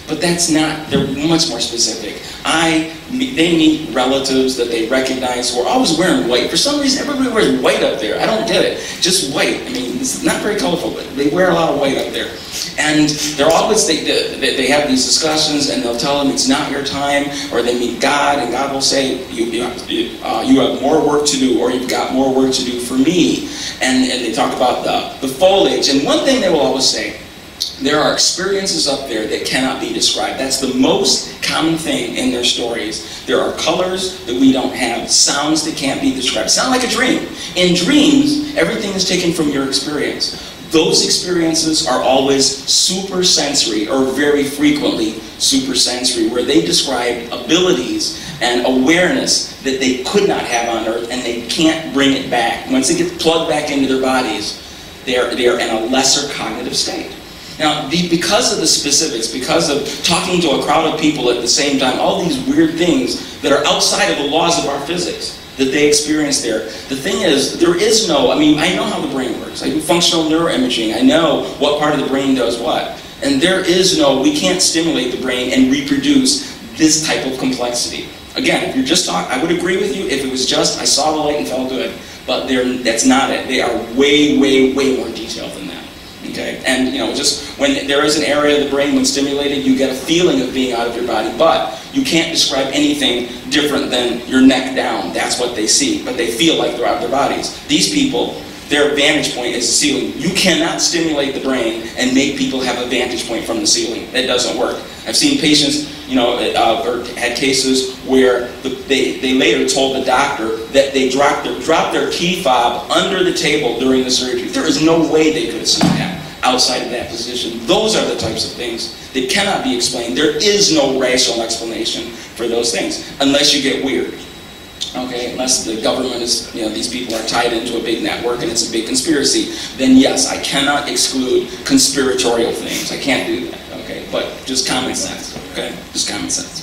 But that's not, they're much more specific. I, they meet relatives that they recognize who are always wearing white. For some reason, everybody wears white up there. I don't get it. Just white. I mean, it's not very colorful, but they wear a lot of white up there. And they're always, they, they, they have these discussions, and they'll tell them it's not your time, or they meet God, and God will say, you, you, uh, you have more work to do, or you've got more work to do for me. And, and they talk about the, the foliage. And one thing they will always say, there are experiences up there that cannot be described. That's the most common thing in their stories. There are colors that we don't have, sounds that can't be described. Sound like a dream. In dreams, everything is taken from your experience. Those experiences are always supersensory, or very frequently supersensory, where they describe abilities and awareness that they could not have on Earth, and they can't bring it back. Once it gets plugged back into their bodies, they're, they're in a lesser cognitive state. Now, because of the specifics, because of talking to a crowd of people at the same time, all these weird things that are outside of the laws of our physics that they experience there. The thing is, there is no, I mean, I know how the brain works. I do functional neuroimaging. I know what part of the brain does what. And there is no, we can't stimulate the brain and reproduce this type of complexity. Again, if you're just talking, I would agree with you if it was just, I saw the light and felt good. But that's not it. They are way, way, way more detailed than that. Okay, and you know, just when there is an area of the brain when stimulated, you get a feeling of being out of your body, but you can't describe anything different than your neck down. That's what they see, but they feel like they're out of their bodies. These people, their vantage point is the ceiling. You cannot stimulate the brain and make people have a vantage point from the ceiling. That doesn't work. I've seen patients, you know, uh, or had cases where the, they, they later told the doctor that they dropped their, dropped their key fob under the table during the surgery. There is no way they could have seen that outside of that position. Those are the types of things that cannot be explained. There is no rational explanation for those things, unless you get weird. Okay, unless the government is, you know, these people are tied into a big network and it's a big conspiracy, then yes, I cannot exclude conspiratorial things. I can't do that, okay? But just common sense, okay? Just common sense.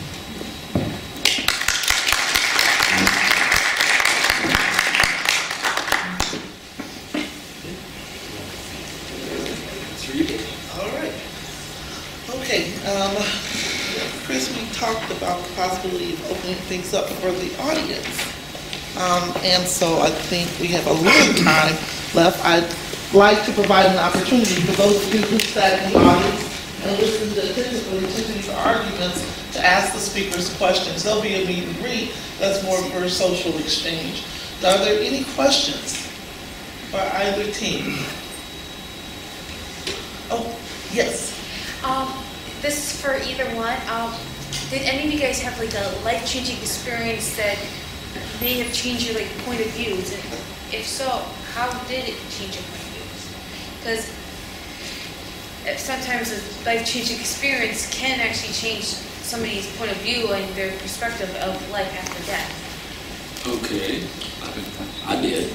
Okay, um, Chris, we talked about the possibility of opening things up for the audience. Um, and so I think we have a little time left. I'd like to provide an opportunity for those of you who sat in the audience and listened attentively to these arguments to ask the speakers questions. There'll be a meet and greet that's more for a social exchange. Are there any questions for either team? Oh, yes. Um, this is for either one. Um, did any of you guys have like a life-changing experience that may have changed your like point of views? And if so, how did it change your point of views? Because sometimes a life-changing Experience can actually change somebody's point of view and their perspective of life after death. Okay, I did.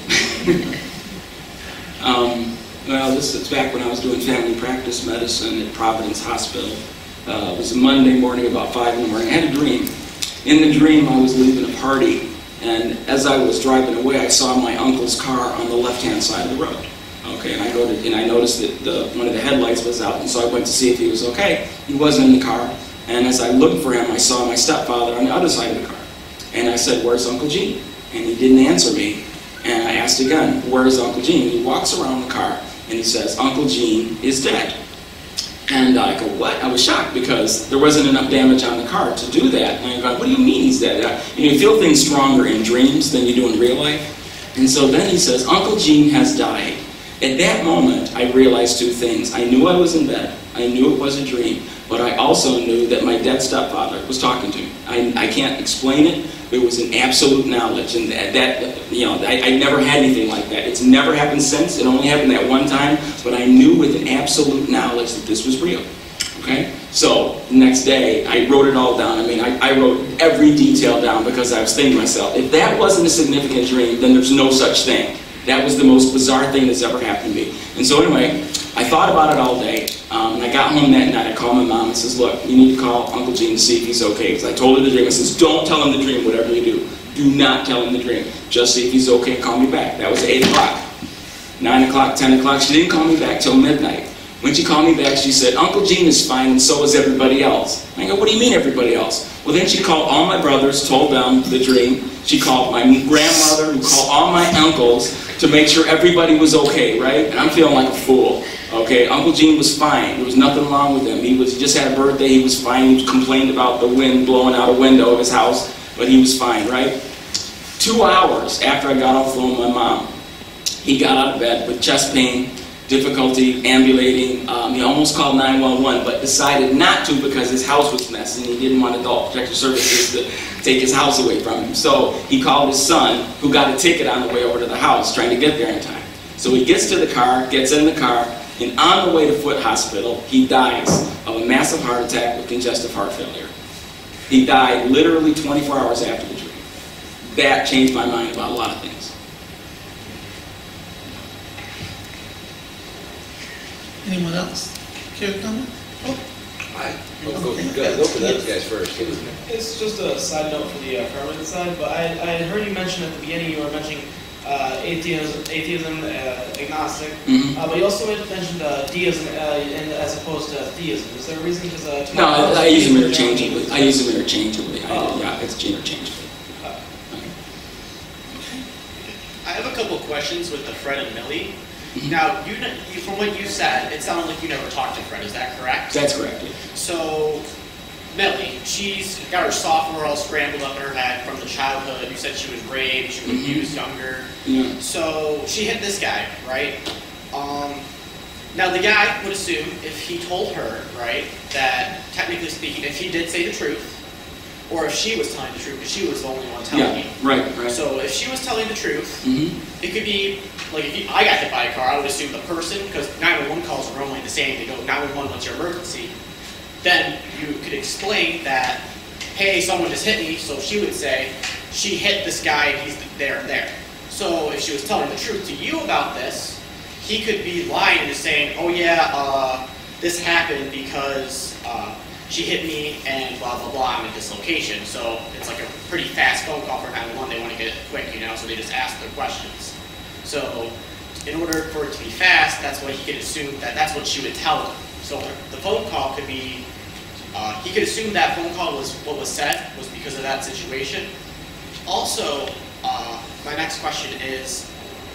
um, well, this is back when I was doing family practice medicine at Providence Hospital. Uh, it was a Monday morning about five in the morning. I had a dream. In the dream, I was leaving a party, and as I was driving away, I saw my uncle's car on the left-hand side of the road. Okay, and I go to, and I noticed that the, one of the headlights was out, and so I went to see if he was okay. He wasn't in the car, and as I looked for him, I saw my stepfather on the other side of the car. And I said, "Where's Uncle Gene?" And he didn't answer me. And I asked again, "Where's Uncle Gene?" He walks around the car, and he says, "Uncle Gene is dead." And I go, "What?" I was shocked because there wasn't enough damage on the car to do that. And I go, "What do you mean he's dead?" You know, you feel things stronger in dreams than you do in real life. And so then he says, "Uncle Gene has died." At that moment, I realized two things. I knew I was in bed. I knew it was a dream. But I also knew that my dead stepfather was talking to me. I, I can't explain it. It was an absolute knowledge. And that, that you know, I, I never had anything like that. It's never happened since. It only happened that one time. But I knew with an absolute knowledge that this was real. Okay? So, the next day, I wrote it all down. I mean, I, I wrote every detail down because I was thinking to myself, if that wasn't a significant dream, then there's no such thing. That was the most bizarre thing that's ever happened to me. And so anyway, I thought about it all day. Um, and I got home that night. I called my mom and says, "Look, you need to call Uncle Gene to see if he's okay." Because I told her the dream. I says, "Don't tell him the dream, whatever you do. Do not tell him the dream. Just see if he's okay and call me back." That was eight o'clock. nine o'clock, ten o'clock. She didn't call me back till midnight. When she called me back, she said, Uncle Gene is fine and so is everybody else. I go, what do you mean everybody else? Well, then she called all my brothers, told them the dream. She called my grandmother, who called all my uncles to make sure everybody was okay, right? And I'm feeling like a fool, okay? Uncle Gene was fine. There was nothing wrong with him. He was he just had a birthday. He was fine. He complained about the wind blowing out a window of his house, but he was fine, right? Two hours after I got off the phone with my mom, he got out of bed with chest pain, difficulty ambulating. Um, he almost called nine one one, but decided not to because his house was messy and he didn't want Adult Protective Services to take his house away from him. So he called his son, who got a ticket on the way over to the house, trying to get there in time. So he gets to the car, gets in the car, and on the way to Foot Hospital, he dies of a massive heart attack with congestive heart failure. He died literally twenty-four hours after the dream. That changed my mind about a lot of things. Anyone else care to comment? Oh. Hi. Go, go, go, go for those guys first. It's just a side note for the uh, affirmative side, but I, I had heard you mention at the beginning, you were mentioning uh, atheism, atheism uh, agnostic, mm-hmm. uh, but you also had mentioned uh, deism uh, in, as opposed to theism. Is there a reason? Because uh, no, I, I use them interchangeably. I use them interchangeably. Oh. I, yeah, it's interchangeable. Uh, okay. I have a couple of questions with the Fred and Millie. Now, you, you, from what you said, it sounded like you never talked to Fred. Is that correct? That's correct. Yeah. So, Millie, she's got her sophomore all scrambled up in her head from the childhood. You said she was raped, she was mm-hmm. abused younger. Yeah. So she hit this guy, right? Um, now, the guy would assume if he told her, right, that technically speaking, if he did say the truth, or if she was telling the truth, because she was the only one telling yeah, you. right, right. So if she was telling the truth, mm-hmm. it could be, like if you, I got hit by a car, I would assume the person, because nine one one calls are normally the same, they go nine one one, what's your emergency? Then you could explain that, hey, someone just hit me, so she would say, she hit this guy and he's there and there. So if she was telling the truth to you about this, he could be lying and just saying, oh yeah, uh, this happened because uh, she hit me and blah, blah, blah, I'm at this location. So it's like a pretty fast phone call for nine one one. They want to get it quick, you know, so they just ask their questions. So in order for it to be fast, that's what he could assume that that's what she would tell him. So the phone call could be, uh, he could assume that phone call was what was said was because of that situation. Also, uh, my next question is,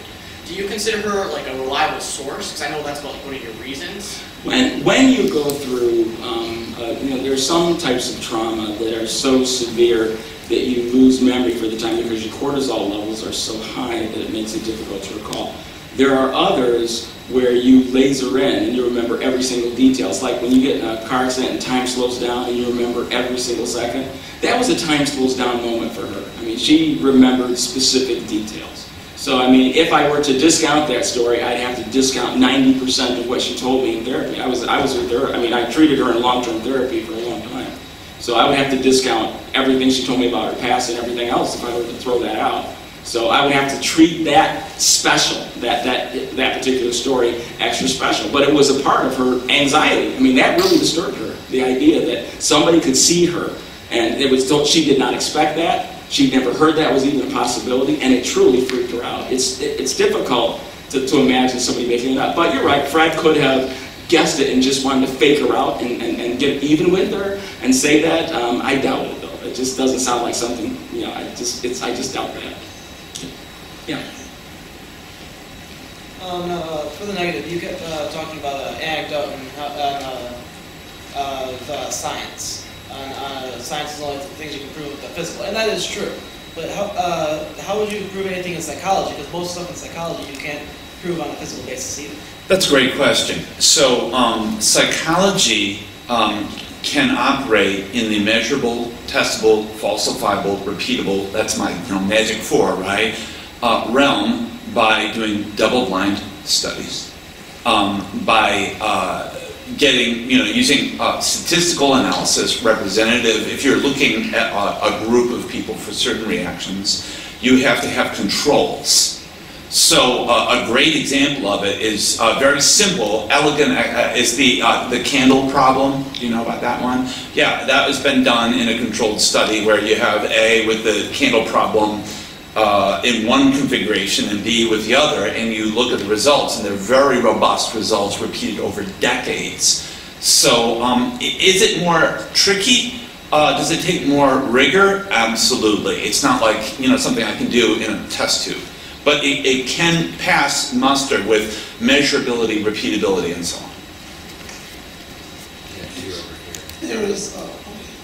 do you consider her like a reliable source? Because I know that's one of your reasons. When, when you go through, um, uh, you know, there are some types of trauma that are so severe that you lose memory for the time because your cortisol levels are so high that it makes it difficult to recall. There are others where you laser in and you remember every single detail. It's like when you get in a car accident and time slows down and you remember every single second. That was a time slows down moment for her. I mean, she remembered specific details. So, I mean, if I were to discount that story, I'd have to discount ninety percent of what she told me in therapy. I was, I was with her, I mean, I treated her in long-term therapy for a long time. So I would have to discount everything she told me about her past and everything else if I were to throw that out. So I would have to treat that special, that, that, that particular story extra special. But it was a part of her anxiety. I mean, that really disturbed her, the idea that somebody could see her. And it was, she did not expect that. She'd never heard that was even a possibility, and it truly freaked her out. It's, it, it's difficult to, to imagine somebody making it up. But you're right, Fred could have guessed it and just wanted to fake her out and, and, and get even with her and say that. Um, I doubt it, though. It just doesn't sound like something, you know, I just, it's, I just doubt that. Yeah. Um, uh, for the negative, you kept uh, talking about an anecdote and how, uh, uh, of uh, science. And, uh, science is only the things you can prove with the physical, and that is true. But how, uh, how would you prove anything in psychology? Because most stuff in psychology you can't prove on a physical basis either. That's a great question. So um, psychology um, can operate in the measurable, testable, falsifiable, repeatable, that's my you know, magic four, right, uh, realm by doing double-blind studies, um, by uh, getting, you know, using uh, statistical analysis representative. If you're looking at a, a group of people for certain reactions, you have to have controls. So uh, a great example of it is uh, very simple, elegant, uh, is the, uh, the candle problem. Do you know about that one? Yeah, that has been done in a controlled study where you have A with the candle problem, uh, in one configuration and B with the other, and you look at the results, and they're very robust results repeated over decades. So um, is it more tricky? Uh, does it take more rigor? Absolutely. It's not like, you know, something I can do in a test tube. But it, it can pass muster with measurability, repeatability, and so on. There is, uh,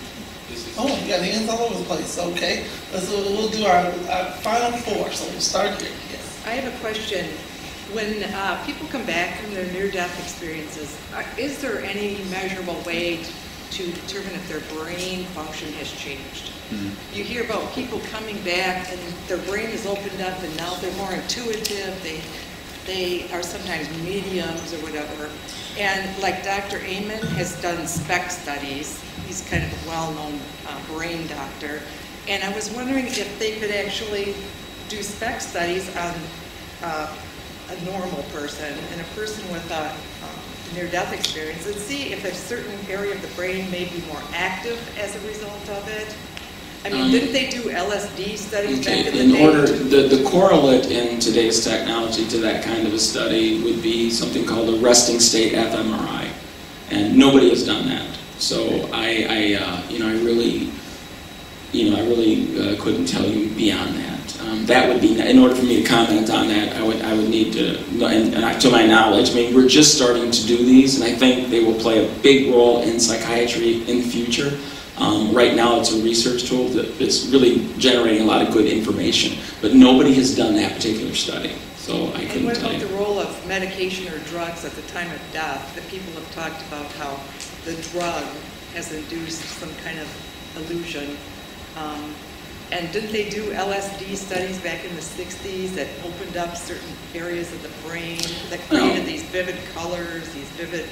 oh, you got hands all over the place. Okay, let's, we'll do our, our final four, so we'll start here. Yes. I have a question. When uh, people come back from their near-death experiences, uh, is there any measurable way to to determine if their brain function has changed? Mm-hmm. You hear about people coming back and their brain is opened up and now they're more intuitive, they they are sometimes mediums or whatever. And like Doctor Amen has done SPECT studies, he's kind of a well-known uh, brain doctor, and I was wondering if they could actually do SPECT studies on uh, a normal person and a person with a near-death experience and see if a certain area of the brain may be more active as a result of it. I mean, um, didn't they do L S D studies okay, back in the in day? order, the, the correlate in today's technology to that kind of a study would be something called a resting state fMRI, and nobody has done that. So I, I uh, you know, I really, you know, I really uh, couldn't tell you beyond that. Um, that would be, in order for me to comment on that, I would, I would need to, and, and I, to my knowledge, I mean, we're just starting to do these, and I think they will play a big role in psychiatry in the future. Um, right now, it's a research tool that's really generating a lot of good information, but nobody has done that particular study, so I couldn't tell you. And what about the role of medication or drugs at the time of death? The people have talked about how the drug has induced some kind of illusion. Um, And didn't they do L S D studies back in the sixties that opened up certain areas of the brain that created these vivid colors, these vivid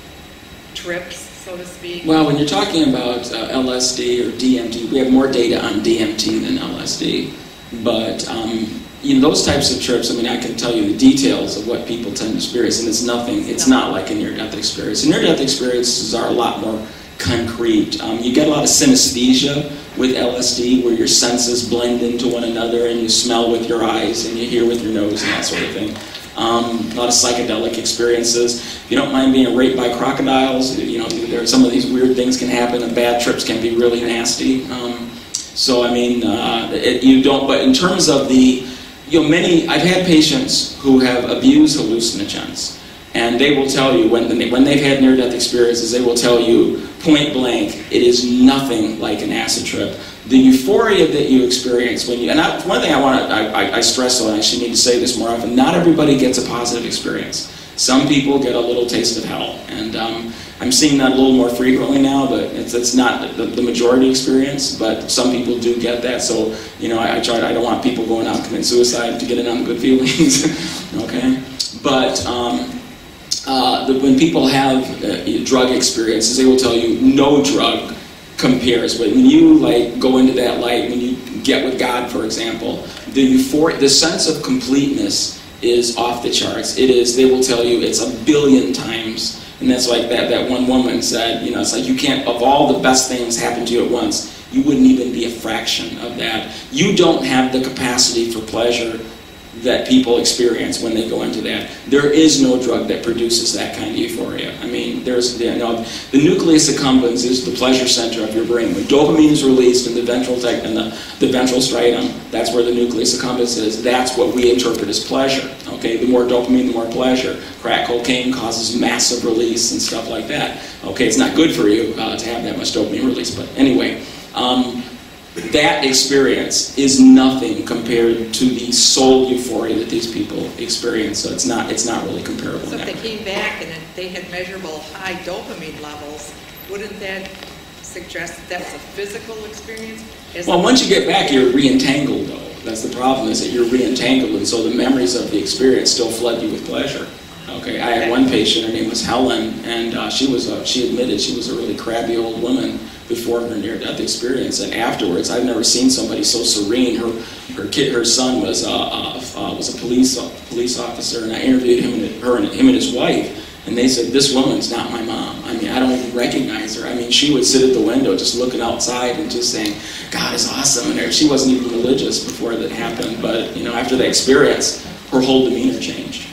trips, so to speak? Well, when you're talking about uh, L S D or D M T, we have more data on D M T than L S D. But um, you know, those types of trips, I mean, I can tell you the details of what people tend to experience, and it's nothing, it's not like a near-death experience. And near-death experiences are a lot more concrete. Um, you get a lot of synesthesia with L S D, where your senses blend into one another, and you smell with your eyes, and you hear with your nose, and that sort of thing. Um, a lot of psychedelic experiences. If you don't mind being raped by crocodiles, you know, there are some of these weird things can happen, and bad trips can be really nasty. Um, so, I mean, uh, it, you don't, but in terms of the, you know, many, I've had patients who have abused hallucinogens, and they will tell you, when, when they've had near-death experiences, they will tell you, point blank, it is nothing like an acid trip. The euphoria that you experience when you, and I, one thing I want to, I, I stress on, I should need to say this more often, not everybody gets a positive experience. Some people get a little taste of hell, and um, I'm seeing that a little more frequently now, but it's, it's not the, the majority experience, but some people do get that, so, you know, I, I try, I don't want people going out and committing suicide to get in on the good feelings, okay? But, um, Uh, the, when people have uh, drug experiences, they will tell you no drug compares. But when you like go into that light, when you get with God, for example, the euphoria, the sense of completeness is off the charts. It is. They will tell you it's a billion times, and that's like that. That one woman said, you know, it's like you can't. Of all the best things happen to you at once, you wouldn't even be a fraction of that. You don't have the capacity for pleasure that people experience when they go into that. There is no drug that produces that kind of euphoria. I mean, there's, you know, the nucleus accumbens is the pleasure center of your brain. When dopamine is released in the ventral tech and the, the ventral striatum, that's where the nucleus accumbens is. That's what we interpret as pleasure. Okay, the more dopamine, the more pleasure. Crack cocaine causes massive release and stuff like that. Okay, it's not good for you uh, to have that much dopamine release, but anyway. Um, That experience is nothing compared to the soul euphoria that these people experience. So it's not it's not really comparable. So if they came back and they had measurable high dopamine levels, wouldn't that suggest that that's a physical experience? Is well, once you get back, you're re-entangled, though. That's the problem, is that you're re-entangled, and so the memories of the experience still flood you with pleasure. Okay, I had one patient, her name was Helen, and uh, she was a, she admitted she was a really crabby old woman before her near-death experience, and afterwards, I've never seen somebody so serene. Her her kid, her son was uh, uh, uh, was a police uh, police officer, and I interviewed him and her and him and his wife, And they said, this woman's not my mom. I mean, I don't even recognize her. I mean, she would sit at the window just looking outside and just saying, God is awesome. And she wasn't even religious before that happened. But, you know, after the experience, her whole demeanor changed.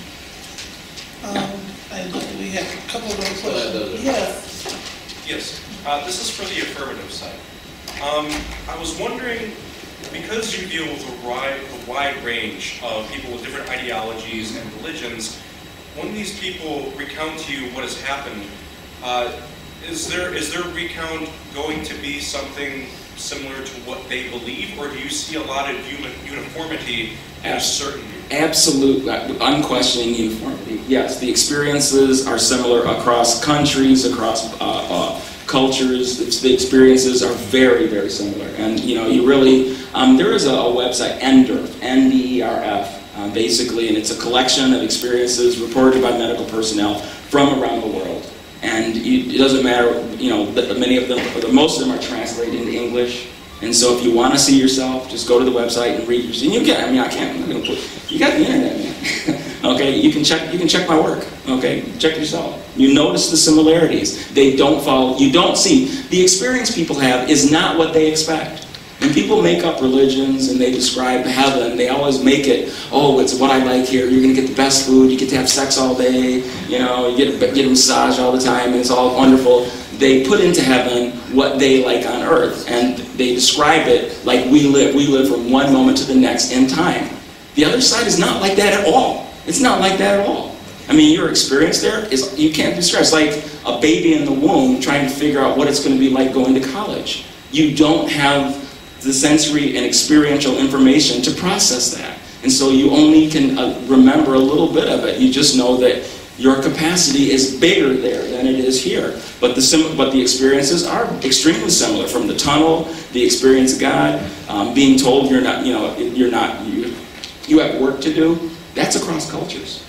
Um, and we have a couple of other questions. Yes. Yes. Uh, this is for the affirmative side. Um, I was wondering, because you deal with a wide, a wide range of people with different ideologies and religions, when these people recount to you what has happened, uh, is there is their recount going to be something similar to what they believe, or do you see a lot of uni uniformity in a certain view? Absolute, unquestioning uniformity. Yes, the experiences are similar across countries, across uh, uh, cultures. It's, the experiences are very, very similar. And you know, you really, um, there is a, a website, N D E R F, N D E R F, uh, basically, and it's a collection of experiences reported by medical personnel from around the world. And you, it doesn't matter, you know, that many of them, or most of them are translated into English. And so if you want to see yourself, just go to the website and read yourself. And you can, I mean, I can't, I'm not gonna put, you got the internet, man. Okay, you can check, you can check my work. Okay, check yourself. You notice the similarities. They don't follow, you don't see. The experience people have is not what they expect. When people make up religions and they describe heaven, they always make it, oh, it's what I like here. You're going to get the best food. You get to have sex all day. You know, you get a, get a massage all the time, and it's all wonderful. They put into heaven what they like on earth, and they describe it like we live. We live from one moment to the next in time. The other side is not like that at all. It's not like that at all. I mean, your experience there is, you can't describe. It's like a baby in the womb trying to figure out what it's going to be like going to college. You don't have the sensory and experiential information to process that. And so you only can uh, remember a little bit of it. You just know that your capacity is bigger there than it is here. But the, sim but the experiences are extremely similar. From the tunnel, the experience of God, um, being told you're not, you know, you're not, you, you have work to do. That's across cultures.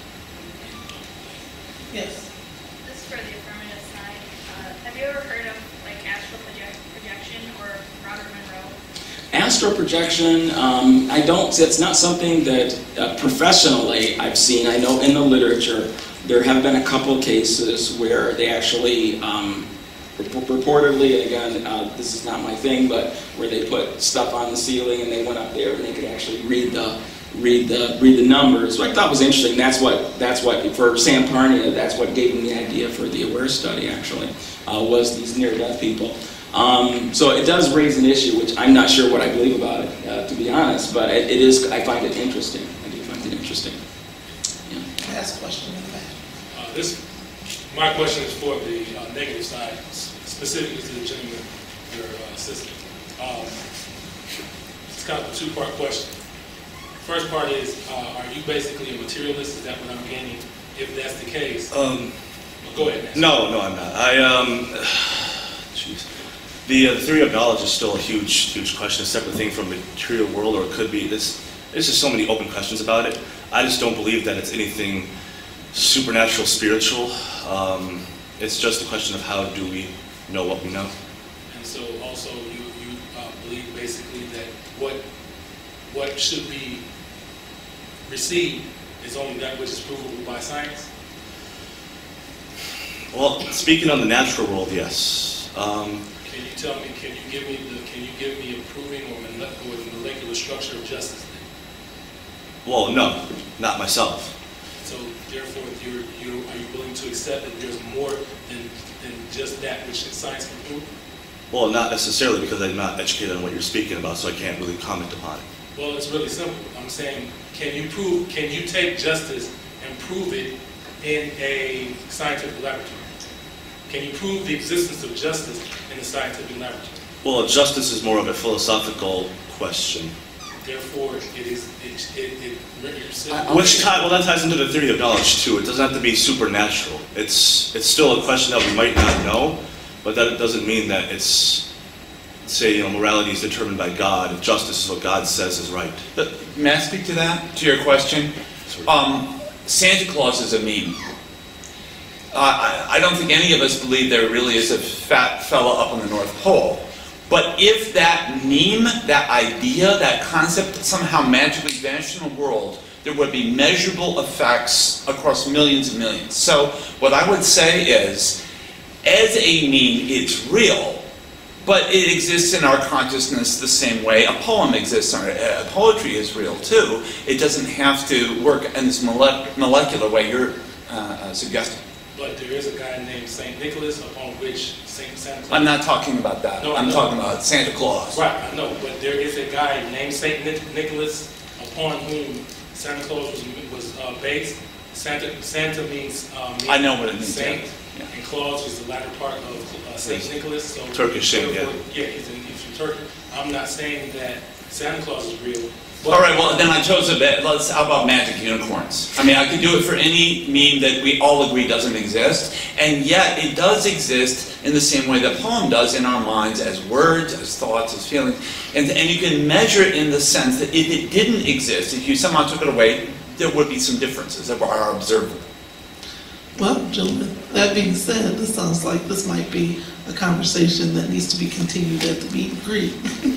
Yes. This is for the affirmative side. Uh, have you ever heard of like astral project projection or Robert Monroe? Astral projection, um, I don't, it's not something that uh, professionally I've seen. I know in the literature there have been a couple cases where they actually, um, reportedly, and again, uh, this is not my thing, but where they put stuff on the ceiling and they went up there and they could actually read the read the read the numbers. What I thought was interesting. That's what that's what for Sam Parnia. That's what gave me the idea for the AWARE study. Actually, uh, was these near-death people. Um, so it does raise an issue, which I'm not sure what I believe about it, uh, to be honest. But it, it is. I find it interesting. I do find it interesting. Yeah. Last question in the back. Uh, this, my question is for the uh, negative side, specifically to the gentleman, your uh, assistant. Um, it's kind of a two-part question. First part is, uh, are you basically a materialist? Is that what I'm getting? If that's the case, Um, well, go ahead. Nancy. no, no, I'm not. I, um, jeez. The, uh, the theory of knowledge is still a huge, huge question, a separate thing from the material world, or it could be. This, there's just so many open questions about it. I just don't believe that it's anything supernatural, spiritual. Um, it's just a question of how do we know what we know. And so also you, you uh, believe basically that what, what should be received is only that which is provable by science? Well, speaking on the natural world, yes. Um, Can you tell me, can you give me the, can you give me a proving or molecular, or molecular structure of justice then? well, no, not myself. So therefore, you're, you're, are you willing to accept that there's more than, than just that which science can prove? Well, not necessarily, because I'm not educated on what you're speaking about, so I can't really comment upon it. Well, it's really simple. I'm saying, can you prove, can you take justice and prove it in a scientific laboratory? Can you prove the existence of justice in a scientific laboratory? Well, justice is more of a philosophical question. Therefore, it is, it, it, it, Which tie, well, that ties into the theory of knowledge too. It doesn't have to be supernatural. It's it's still a question that we might not know, but that doesn't mean that it's, say, you know, morality is determined by God, and justice is what God says is right. But may I speak to that, to your question? Um, Santa Claus is a meme. Uh, I, I don't think any of us believe there really is a fat fella up on the North Pole. But if that meme, that idea, that concept somehow magically vanished in the world, there would be measurable effects across millions and millions. So what I would say is, as a mean, it's real, but it exists in our consciousness the same way a poem exists. Our, uh, poetry is real too. It doesn't have to work in this mole molecular way you're uh, uh, suggesting. But there is a guy named Saint Nicholas upon which Saint Santa Claus... I'm not talking about that. No, I'm no. talking about Santa Claus. Right, I know, but there is a guy named Saint Nicholas upon whom Santa Claus was, was uh, based. Santa, Santa means, uh, means I know what it means. saint, yeah. and Claus is the latter part of uh, Saint Nicholas. So Turkish saint, yeah. Yeah, he's, in, he's from Turkey. I'm not saying that Santa Claus is real. All right, well, then I chose a bit. Let's, how about magic unicorns? I mean, I could do it for any meme that we all agree doesn't exist, and yet it does exist in the same way that poem does in our minds as words, as thoughts, as feelings. And, and you can measure it in the sense that if it didn't exist, if you somehow took it away, there would be some differences that are observable. Well, gentlemen, that being said, this sounds like this might be a conversation that needs to be continued at the meet and greet.